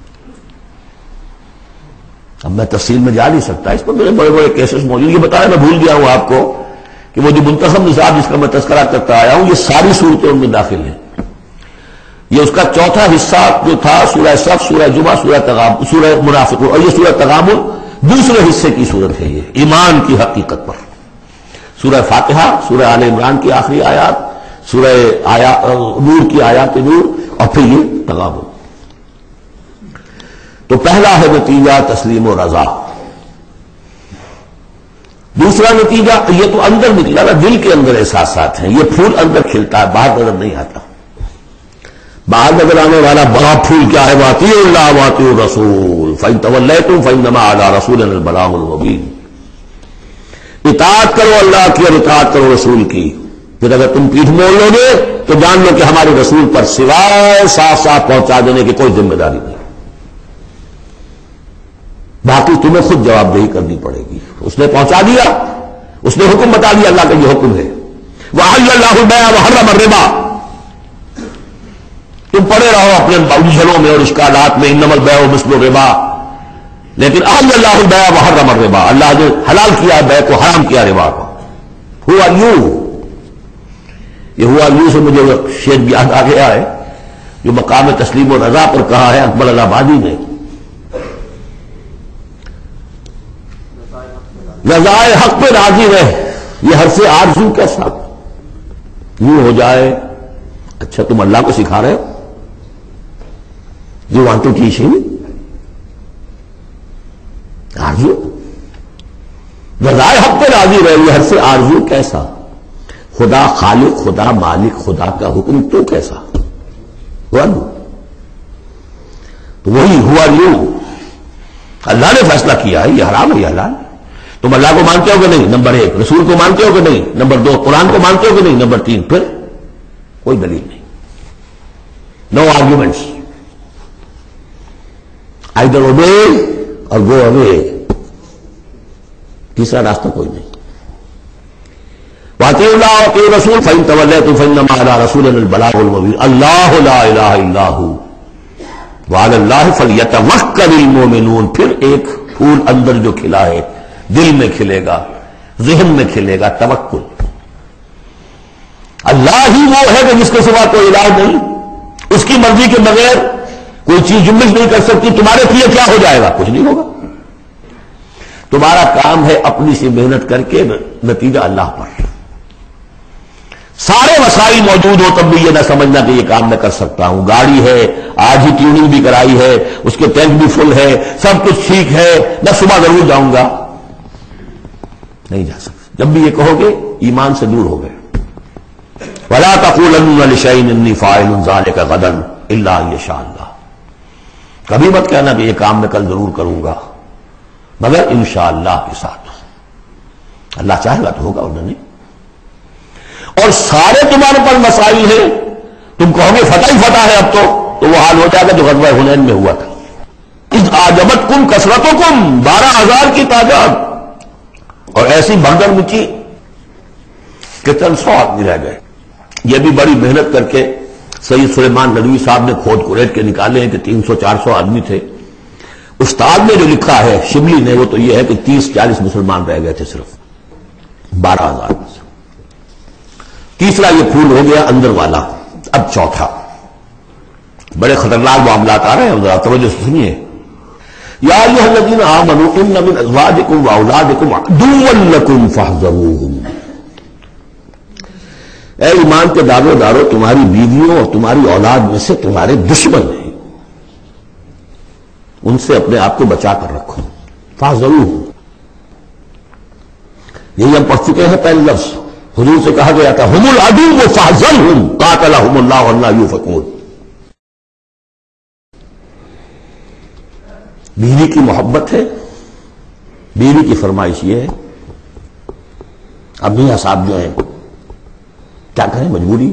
اب میں تفصیل میں جا نہیں سکتا، اس پر میرے بڑے بڑے کیسز موجود. یہ بتایا میں بھول گیا ہوں آپ کو کہ وہ جو منتخب نصاب جس کا میں تذکرہ کرتا آیا ہوں، یہ ساری صورتیں ان میں داخل ہیں. یہ اس کا چوتھا حصہ جو تھا سورہ صف، سورہ جمعہ، سورہ تغابن، سورہ منافقون، اور یہ سورہ تغابن دوسرے حصے کی صورت ہے. یہ ایمان کی حقیقت پر سورہ فاتحہ، سورہ آل عمران کی آخری آیات، سورہ نور کی آیات نور، اور پھر یہ تغابن. تو پہلا ہے نتیجہ تسلیم و رضا. دوسرا نتیجہ یہ تو اندر نکلا نا، دل کے اندر احساسات ہیں. یہ پھول اندر کھلتا ہے، باہر نظر نہیں آتا. باہر نظر آنے والا بڑا پھول کیا ہے؟ وَأَطِيعُوا اللَّهَ وَأَطِيعُوا الرَّسُولَ فَإِن تَوَلَّيْتُمْ فَإِنَّمَا عَلَىٰ رَسُولِنَا الْبَلَاغُ الْمُبِينُ. اطاعت کرو اللہ کی اور اطاعت کرو رسول کی. پھر اگر تم پیٹھ موڑ لو گے تو جان لو کہ ہمارے رسول پر سوائے صاف صاف پہنچا دینے کی کوئی ذمہ داری نہیں، باقی تمہیں خود جواب دہی کرنی پڑے گی. اس نے پہنچا دیا، اس نے حکم بتا دیا، اللہ کا یہ حکم ہے. وَأَحَلَّ اللَّهُ الْبَيْعَ وَحَرَّمَ الرِّبَا. تم پڑے رہو اپنے الجھنوں میں اور اشکالات میں، انما البیع مثل الربا، لیکن احل اللہ البیع وحرم الربا. اللہ نے حلال کیا بیع کو، حرام کیا ربا کو. ہوا یوں، یہ ہوا یوں سے مجھے وہ شعر یاد آ گیا ہے جو مقام تسلیم و رضا پر کہا ہے اکبر الہبادی نے. رضائے حق پہ راضی رہے، یہ حرف آرزو کیسا یوں ہو جائے. اچھا تم اللہ کو سکھا رہے ہو، یو وانٹ ٹو ٹیچ ہم آرزو. رضائے حق پہ راضی رہے، یہ حرف آرزو کیسا. خدا خالق، خدا مالک، خدا کا حکم تو کیسا ہوا. تو وہی ہوا یوں، اللہ نے فیصلہ کیا ہے یہ حرام ہے یہ حلال. تم اللہ کو مانتے ہو کہ نہیں؟ نمبر 1. رسول کو مانتے ہو کہ نہیں؟ نمبر 2. قرآن کو مانتے ہو کہ نہیں؟ نمبر 3. پھر کوئی دلیل نہیں، نو آرگیومنٹس. آئیدر اوبے اور گو اوے، تیسرا راستہ کوئی نہیں. وَأَطِيعُوا اللَّهَ وَأَطِيعُوا الرَّسُولَ فَإِن تَوَلَّيْتُمْ فَإِنَّمَا عَلَىٰ رَسُولِنَا الْبَلَاغُ الْمُبِينُ. اللَّهُ لَا إِلَٰهَ إِلَّا هُوَ وَعَلَى اللَّهِ فَلْيَتَوَكَّلِ الْمُؤْمِنُونَ. پھر ایک پھول اندر جو کھلا ہے، دل میں کھلے گا، ذہن میں کھلے گا، توکل. اللہ ہی وہ ہے کہ جس کے سوا کوئی الہ نہیں، اس کی مرضی کے بغیر کوئی چیز جنبش نہیں کر سکتی. تمہارے لیے کیا ہو جائے گا؟ کچھ نہیں ہوگا. تمہارا کام ہے اپنی سی محنت کر کے نتیجہ اللہ پر. سارے وسائل موجود ہو تب بھی یہ نہ سمجھنا کہ یہ کام میں کر سکتا ہوں. گاڑی ہے، آج ہی ٹیوننگ بھی کرائی ہے، اس کے ٹینک بھی فل ہے، سب کچھ ٹھیک ہے، میں صبح ضرور جاؤں گا. نہیں جا سکتا. جب بھی یہ کہو گے ایمان سے دور ہو گئے. وَلَا تَقُولَنَّ لِشَيْءٍ إِنِّي فَاعِلٌ ذَلِكَ غَدًا إِلَّا أَن يَشَاءَ اللَّهُ. کبھی مت کہنا کہ یہ کام میں کل ضرور کروں گا مگر انشاءاللہ کے ساتھ. اللہ چاہے گا تو ہوگا ورنہ نہیں. اور سارے تمہارے پر مسائل ہیں، تم کہو گے فتح ہی فتح ہے اب تو وہ حال ہو جائے گا جو غزوہ حنین میں ہوا تھا. اذ اعجبتکم کثرتکم، 12,000 کی تعداد، اور ایسی بھگدڑ مچی کہ چند 100 آدمی رہ گئے. یہ بھی بڑی محنت کر کے سید سلیمان ندوی صاحب نے کھود کریٹ کے نکالے ہیں کہ 300-400 آدمی تھے. استاد نے جو لکھا ہے شبلی نے وہ تو یہ ہے کہ 30-40 مسلمان رہ گئے تھے صرف 12,000 میں سے. تیسرا یہ پھول ہو گیا اندر والا. اب چوتھا، بڑے خطرناک معاملات آ رہے ہیں، ذرا توجہ سے سنیے. یا ایھا الذین آمنوا ان من ازواجکم واولادکم عدوا لکم فاحذروہم. اے ایمان کے دارو دارو، تمہاری بیویوں اور تمہاری اولاد میں سے تمہارے دشمن ہیں، ان سے اپنے آپ کو بچا کر رکھو. فاحذروہم، یہی ہم پڑھ چکے ہیں پہلے لفظ. حضور سے کہا گیا تھا ہم العدو فاحذرہم قاتلہم اللہ ولا یؤفکون. بیوی کی محبت ہے، بیوی کی فرمائش یہ ہے. اب میاں صاحب جو ہیں کیا کریں، مجبوری.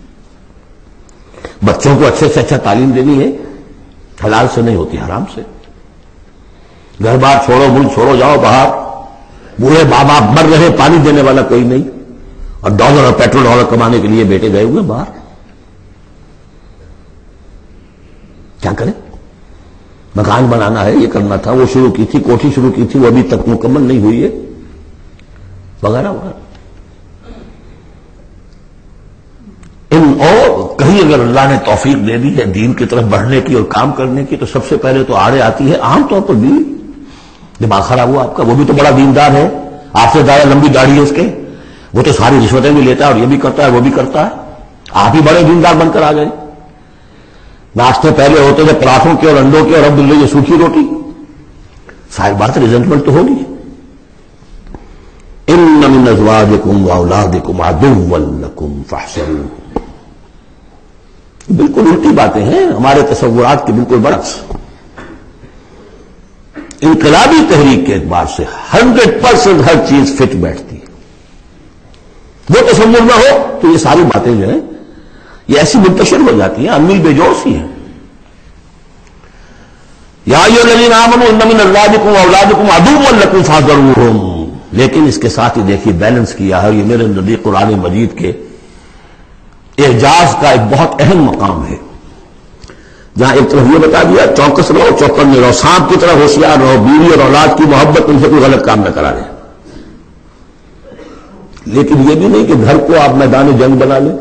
بچوں کو اچھے سے اچھا تعلیم دینی ہے، حلال سے نہیں ہوتی، حرام سے. گھر بار چھوڑو، ملک چھوڑو، جاؤ باہر. بوڑھے ماں باپ مر رہے، پانی دینے والا کوئی نہیں، اور ڈالر اور پیٹرول ڈالر کمانے کے لیے بیٹے گئے ہوئے باہر. کیا کریں؟ مکان بنانا ہے، یہ کرنا تھا، وہ شروع کی تھی، کوٹھی شروع کی تھی، وہ ابھی تک مکمل نہیں ہوئی ہے، وغیرہ وغیرہ. اور کہیں اگر اللہ نے توفیق دے دی ہے دین کی طرف بڑھنے کی اور کام کرنے کی، تو سب سے پہلے تو آڑے آتی ہے عام طور پر بیوی. دماغ خراب ہوا آپ کا، وہ بھی تو بڑا دیندار ہے، آپ سے زیادہ لمبی داڑھی ہے اس کے، وہ تو ساری رشوتیں بھی لیتا ہے اور یہ بھی کرتا ہے وہ بھی کرتا ہے. آپ ہی بڑے دیندار بن کر آ گئے. ناشتے پہلے ہوتے تھے پراٹھوں کے اور انڈوں کے، اور اب یہ سوکھی روٹی. ظاہر بات ہے ریزنٹمنٹ تو ہوگی. ان من ازواجکم واولادکم عدوا لکم فاحذروہ. بالکل الٹی باتیں ہیں ہمارے تصورات کے بالکل برعکس. انقلابی تحریک کے اعتبار سے 100% ہر چیز فٹ بیٹھتی ہے. وہ تصور نہ ہو تو یہ ساری باتیں جو ہیں یہ ایسی منتشر ہو جاتی ہیں، انمیل بے جوش ہی ہیں. یا ایھا الذین آمنوا ان من ازواجکم واولادکم عدوا لکم فاحذروہم. لیکن اس کے ساتھ ہی دیکھیے بیلنس کیا ہے. یہ میرے نزدیک قرآن مجید کے اعجاز کا ایک بہت اہم مقام ہے، جہاں ایک طرف یہ بتا دیا چوکس رہو، چوکن میں رہو، سانپ کی طرح ہوشیار رہو، بیوی اور اولاد کی محبت ان سے کوئی غلط کام نہ کرا دیں. لیکن یہ بھی نہیں کہ گھر کو آپ میدان جنگ بنا لیں،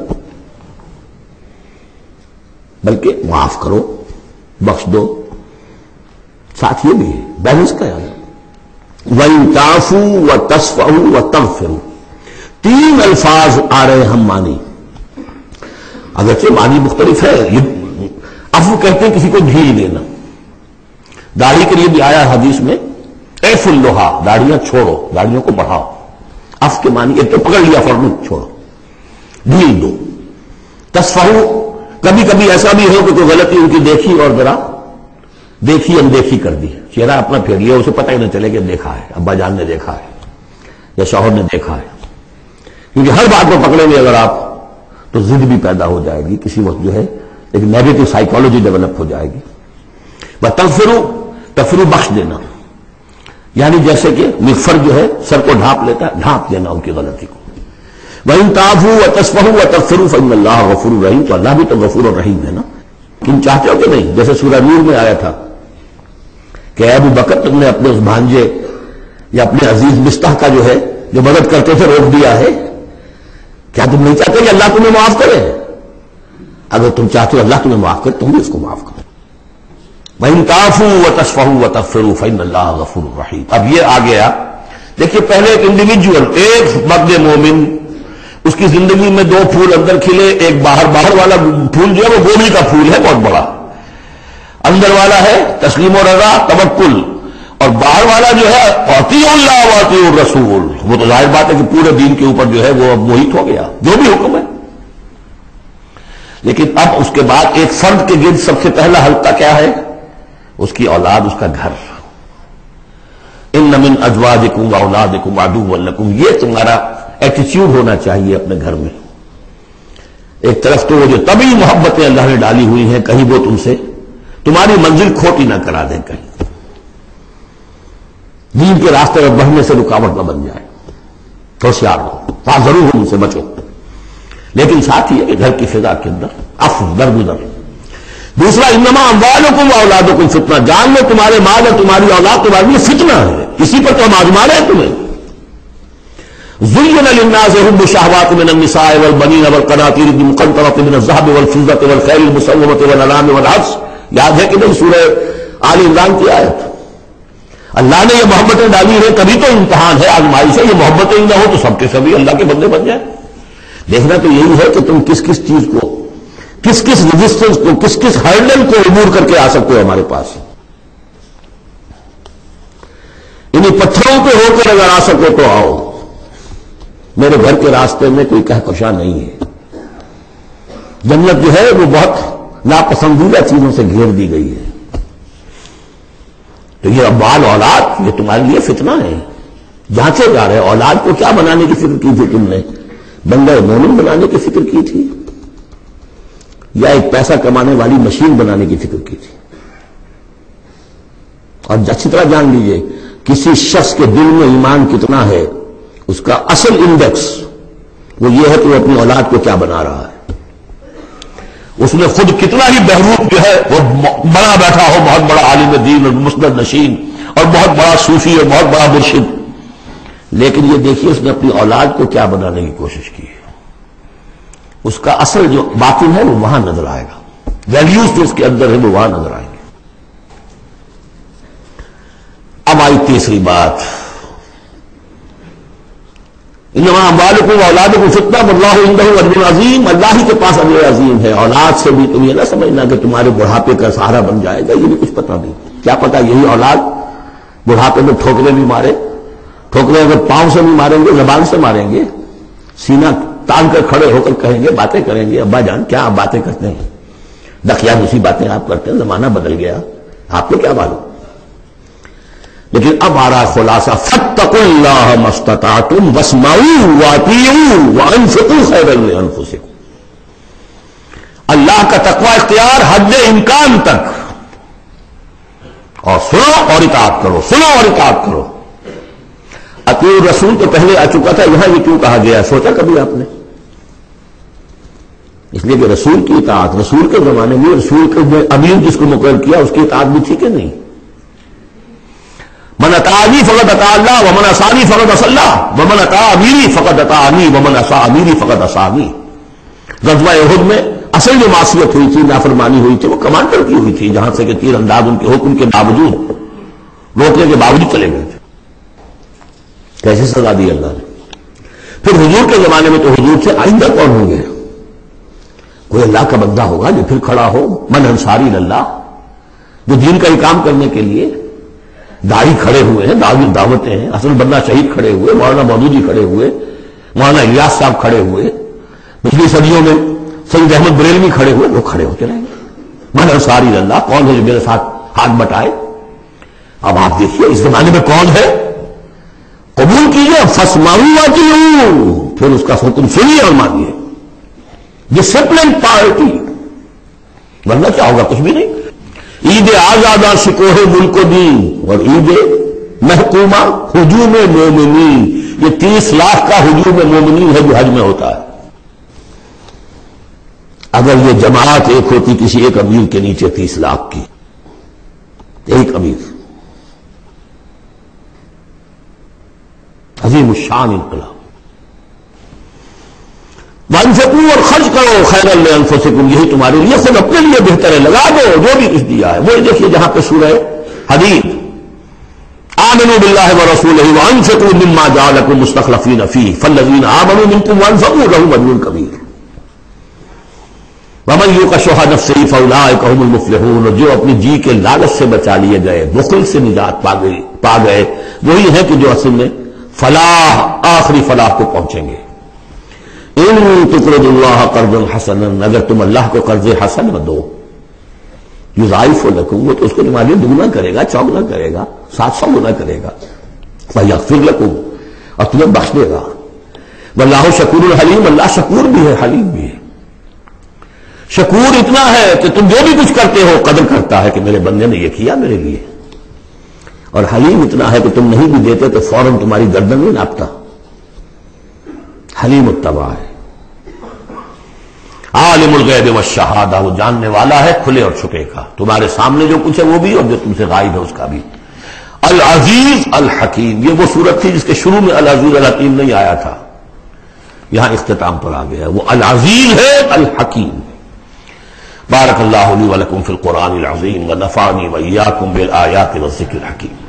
بلکہ معاف کرو، بخش دو. ساتھ یہ بھی ہے بیلنس کا یاد. وَإِن تَعْفُوا وَتَصْفَحُوا وَتَغْفِرُوا. 3 الفاظ آ رہے ہم مانی، اگرچہ معنی مختلف ہے. یہ عفو کہتے ہیں کسی کو ڈھیل دینا. داڑھی کے لیے بھی آیا حدیث میں اعفوا اللحیٰ، داڑھیاں چھوڑو، داڑھیوں کو بڑھاؤ. عفو کے معنی ایک تو پکڑ لیا فوراً چھوڑو، ڈھیل دو. تصفحوا، کبھی کبھی ایسا بھی ہو کہ کوئی غلطی ان کی دیکھی اور ذرا دیکھی اندیکھی کر دی، چہرہ اپنا پھیر لیا، اسے پتہ ہی نہ چلے کہ دیکھا ہے، ابا جان نے دیکھا ہے یا شوہر نے دیکھا ہے. کیونکہ ہر بات کو پکڑیں گے اگر آپ تو ضد بھی پیدا ہو جائے گی، کسی وقت جو ہے ایک نیگیٹو سائیکالوجی ڈیولپ ہو جائے گی. وَتَغْفِرُوا، تغفروا بخش دینا، یعنی جیسے کہ مغفر جو ہے سر کو ڈھانپ لیتا ہے، ڈھانپ دینا ان کی غلطی کو. وَإِن تَعْفُوا وَتَصْفَحُوا وَتَغْفِرُوا فَإِنَّ اللَّهَ غَفُورٌ رَحِيمٌ. تو اللہ بھی تو غفور اور رحیم ہے نا. لیکن چاہتے ہو کہ نہیں، جیسے سورہ نور میں آیا تھا کہ ابو بکر تم نے اپنے اس بھانجے یا اپنے عزیز مستح کا جو ہے جو مدد کرتے تھے روک دیا ہے. کیا تم نہیں چاہتے کہ اللہ تمہیں معاف کرے؟ اگر تم چاہتے ہو اللہ تمہیں معاف کرے تم بھی اس کو معاف کرو. وَإِن تَعْفُوا وَتَصْفَحُوا وَتَغْفِرُوا فَإِنَّ اللَّهَ غَفُورٌ رَحِيمٌ. اب یہ آ گیا، دیکھیے پہلے ایک انڈیویجول، ایک مرد مومن، اس کی زندگی میں 2 پھول اندر کھلے. ایک باہر والا پھول جو ہے وہ گوبھی کا پھول ہے بہت بڑا، اندر والا ہے تسلیم و رضا توکل، اور باہر والا جو ہے اطیعوا اللہ واطیعوا الرسول. وہ تو ظاہر بات ہے کہ پورے دین کے اوپر جو ہے وہ اب محیط ہو گیا جو بھی حکم ہے. لیکن اب اس کے بعد ایک فرد کے گرد سب سے پہلا حلقہ کیا ہے؟ اس کی اولاد، اس کا گھر. ان من ازواجکم واولادکم عدوا لکم. یہ تمہارا ایٹیچیوڈ ہونا چاہیے اپنے گھر میں. ایک طرف تو وہ جو طبعی محبتیں اللہ نے ڈالی ہوئی ہیں، کہیں وہ تم سے تمہاری منزل کھوٹی نہ کرا دیں، کہیں دین کے راستے میں بڑھنے سے رکاوٹ نہ بن جائے. ہوشیار ہو، ہاں ضرور ان سے بچو، لیکن ساتھ ہی ہے کہ گھر کی فضا کے اندر عفو درگزر. دوسرا انما اموالکم واولادکم فتنہ. جان لو تمہارے مال اور تمہاری اولاد تمہارے لیے فتنہ ہے، اسی پر تو ہم آزما رہے ہیں تمہیں. زُيِّنَ لِلنَّاسِ حُبُّ الشَّهَوَاتِ مِنَ النِّسَاءِ وَالْبَنِينَ وَالْقَنَاطِيرِ الْمُقَنطَرَةِ مِنَ الذَّهَبِ وَالْفِضَّةِ وَالْخَيْلِ الْمُسَوَّمَةِ وَالْأَنْعَامِ وَالْحَرْثِ. یاد ہے کہ نہیں سورہ آل عمران کی آیت؟ اللہ نے یہ محبتیں ڈالی ہیں، تبھی تو امتحان ہے، آزمائش ہے. یہ محبتیں ہی نہ ہو تو سب کے سبھی اللہ کے بندے بن جائیں. دیکھنا تو یہی ہے کہ تم کس کس چیز کو، کس کس ریزسٹنس کو، کس کس ہرڈل کو عبور کر کے آ سکتے ہو ہمارے پاس. انہیں پتھروں پہ ہو کر اگر آ سکو تو آؤ. میرے گھر کے راستے میں کوئی کہکشاں نہیں ہے. جنت جو ہے وہ بہت ناپسندیدہ چیزوں سے گھیر دی گئی ہے. تو یہ مال اولاد یہ تمہارے لیے فتنہ ہے، جانچے جا رہے. اولاد کو کیا بنانے کی فکر کی تھی تم نے؟ بندہ مومن بنانے کی فکر کی تھی یا ایک پیسہ کمانے والی مشین بنانے کی فکر کی تھی؟ اور اچھی طرح جان لیجئے کسی شخص کے دل میں ایمان کتنا ہے اس کا اصل انڈیکس وہ یہ ہے کہ وہ اپنی اولاد کو کیا بنا رہا ہے. اس میں خود کتنا ہی بہروپ جو ہے وہ بڑا بیٹھا ہو، بہت بڑا عالم دین اور مسند نشین اور بہت بڑا صوفی اور بہت بڑا مرشد، لیکن یہ دیکھیے اس نے اپنی اولاد کو کیا بنانے کی کوشش کی ہے. اس کا اصل جو باطن ہے وہ وہاں نظر آئے گا، ویلیوز جو اس کے اندر ہے وہ وہاں نظر آئیں گے. اب آئی تیسری بات، انما اموالکم واولادکم فتنہ واللہ عندہ اجر عظیم. اللہ ہی کے پاس اجر عظیم ہے. اولاد سے بھی تم یہ نہ سمجھنا کہ تمہارے بڑھاپے کا سہارا بن جائے گا، یہ بھی کچھ پتہ نہیں. کیا پتہ یہی اولاد بڑھاپے میں ٹھوکریں بھی مارے. ٹھوکریں اگر پاؤں سے بھی ماریں گے، زبان سے ماریں گے، سینہ تان کر کھڑے ہو کر کہیں گے، باتیں کریں گے، ابا جان کیا آپ باتیں کرتے ہیں، دقیہ دوسری باتیں آپ کرتے ہیں، زمانہ بدل گیا، آپ کو کیا معلوم. لیکن اب آ رہا خلاصہ، فاتقوا اللہ ما استطعتم واسمعوا واطیعوا وانفقوا خیرا لانفسکم. اللہ کا تقوی اختیار حد امکان تک، اور سنو اور اطاعت کرو، سنو اور اطاعت کرو. اطیعوا الرسول تو پہلے آ چکا تھا، یہاں یہ کیوں کہا گیا سوچا کبھی آپ نے؟ اس لیے کہ رسول کی اطاعت، رسول کے زمانے میں رسول کے امیر جس کو مقرر کیا اس کی اطاعت بھی تھی کہ نہیں؟ من اطاعنی فقد اطاع اللہ ومن عصانی فقد عصى اللہ ومن اطاع امیری فقد اطاعنی ومن عصى امیری فقد عصانی. غزوہ احد میں اصل جو معصیت ہوئی تھی، نافرمانی ہوئی تھی، وہ کمانڈر کی ہوئی تھی، جہاں سے کہ تیر انداز ان کے حکم کے باوجود، روکنے کے باوجود چلے گئے تھے. کیسے سزا دی اللہ نے. پھر حضور کے زمانے میں تو حضور سے آئندہ کون ہوں گے؟ کوئی اللہ کا بندہ ہوگا جو پھر کھڑا ہو، من انصاری اللہ، جو دین کا کام کرنے کے لیے داعی کھڑے ہوئے ہیں، دعوتیں ہیں. حسن بندہ شہید کھڑے ہوئے، مولانا مودودی کھڑے ہوئے، مولانا الیاس صاحب کھڑے ہوئے، پچھلی صدیوں میں سید احمد بریلوی کھڑے ہوئے، وہ کھڑے ہوتے رہیں گے. من انصاری اللہ، کون ہے جو میرے ساتھ ہاتھ بٹائے؟ اب آپ دیکھیے اس زمانے میں کون ہے، قبول کیجیے. فاسمعوا واطیعوا، پھر اس کا حکم سنیے اور مانیے. ڈسپلن پارٹی، ورنہ کیا ہوگا؟ کچھ بھی نہیں. عید آزادہ شکوہ ملک و دین اور عید محکومہ ہجوم مومنین، یہ 30 لاکھ کا ہجوم مومنین ہے جو حج میں ہوتا ہے. اگر یہ جماعت ایک ہوتی کسی ایک امیر کے نیچے 30 لاکھ کی، ایک امیر، عظیم الشان انقلاب. وانفقوا، اور خرچ کرو، خیرا لانفسکم، یہی تمہارے لیے خود اپنے لیے بہتر ہے. لگا دو جو بھی کچھ دیا ہے. وہی دیکھیے جہاں پہ سورہ حدید، آمنوا باللہ ورسولہ وانفقوا مما جعلکم مستخلفین فیہ فالذین آمنوا منکم وانفقوا لهم اجر کبیر ومن یوق شح نفسہ فاولئک هم المفلحون. اور جو اپنی جی کے لالچ سے بچا لیے گئے، بخل سے نجات پا گئے، وہی ہے کہ جو اصل میں فلاح، آخری فلاح کو پہنچیں گے. ان تقرضوا اللہ قرضا حسنا، اگر تم اللہ کو قرض حسن دو، یضاعف لکم، وہ تو اس کو تمہارے لیے دگنا کرے گا، چوگنا کرے گا، 700 گنا کرے گا. ویغفر لکم، اور تمہیں بخش دے گا. واللہ شکور حلیم، اللہ شکور بھی ہے، حلیم بھی ہے. شکور اتنا ہے کہ تم جو بھی کچھ کرتے ہو قدر کرتا ہے کہ میرے بندے نے یہ کیا میرے لیے. اور حلیم اتنا ہے کہ تم نہیں بھی دیتے تو فوراً تمہاری گردن نہیں ناپتا. حلیم التبع ہے. عالم الغیب والشہادہ، وہ جاننے والا ہے کھلے اور چھپے کا، تمہارے سامنے جو کچھ ہے وہ بھی اور جو تم سے غائب ہے اس کا بھی. العزیز الحکیم، یہ وہ صورت تھی جس کے شروع میں العزیز الحکیم نہیں آیا تھا، یہاں اختتام پر آ گیا. وہ العزیز ہے الحکیم. بارک اللہ لی ولکم فی القرآن العظیم ونفعنی وإیاکم بالآیات والذکر الحکیم.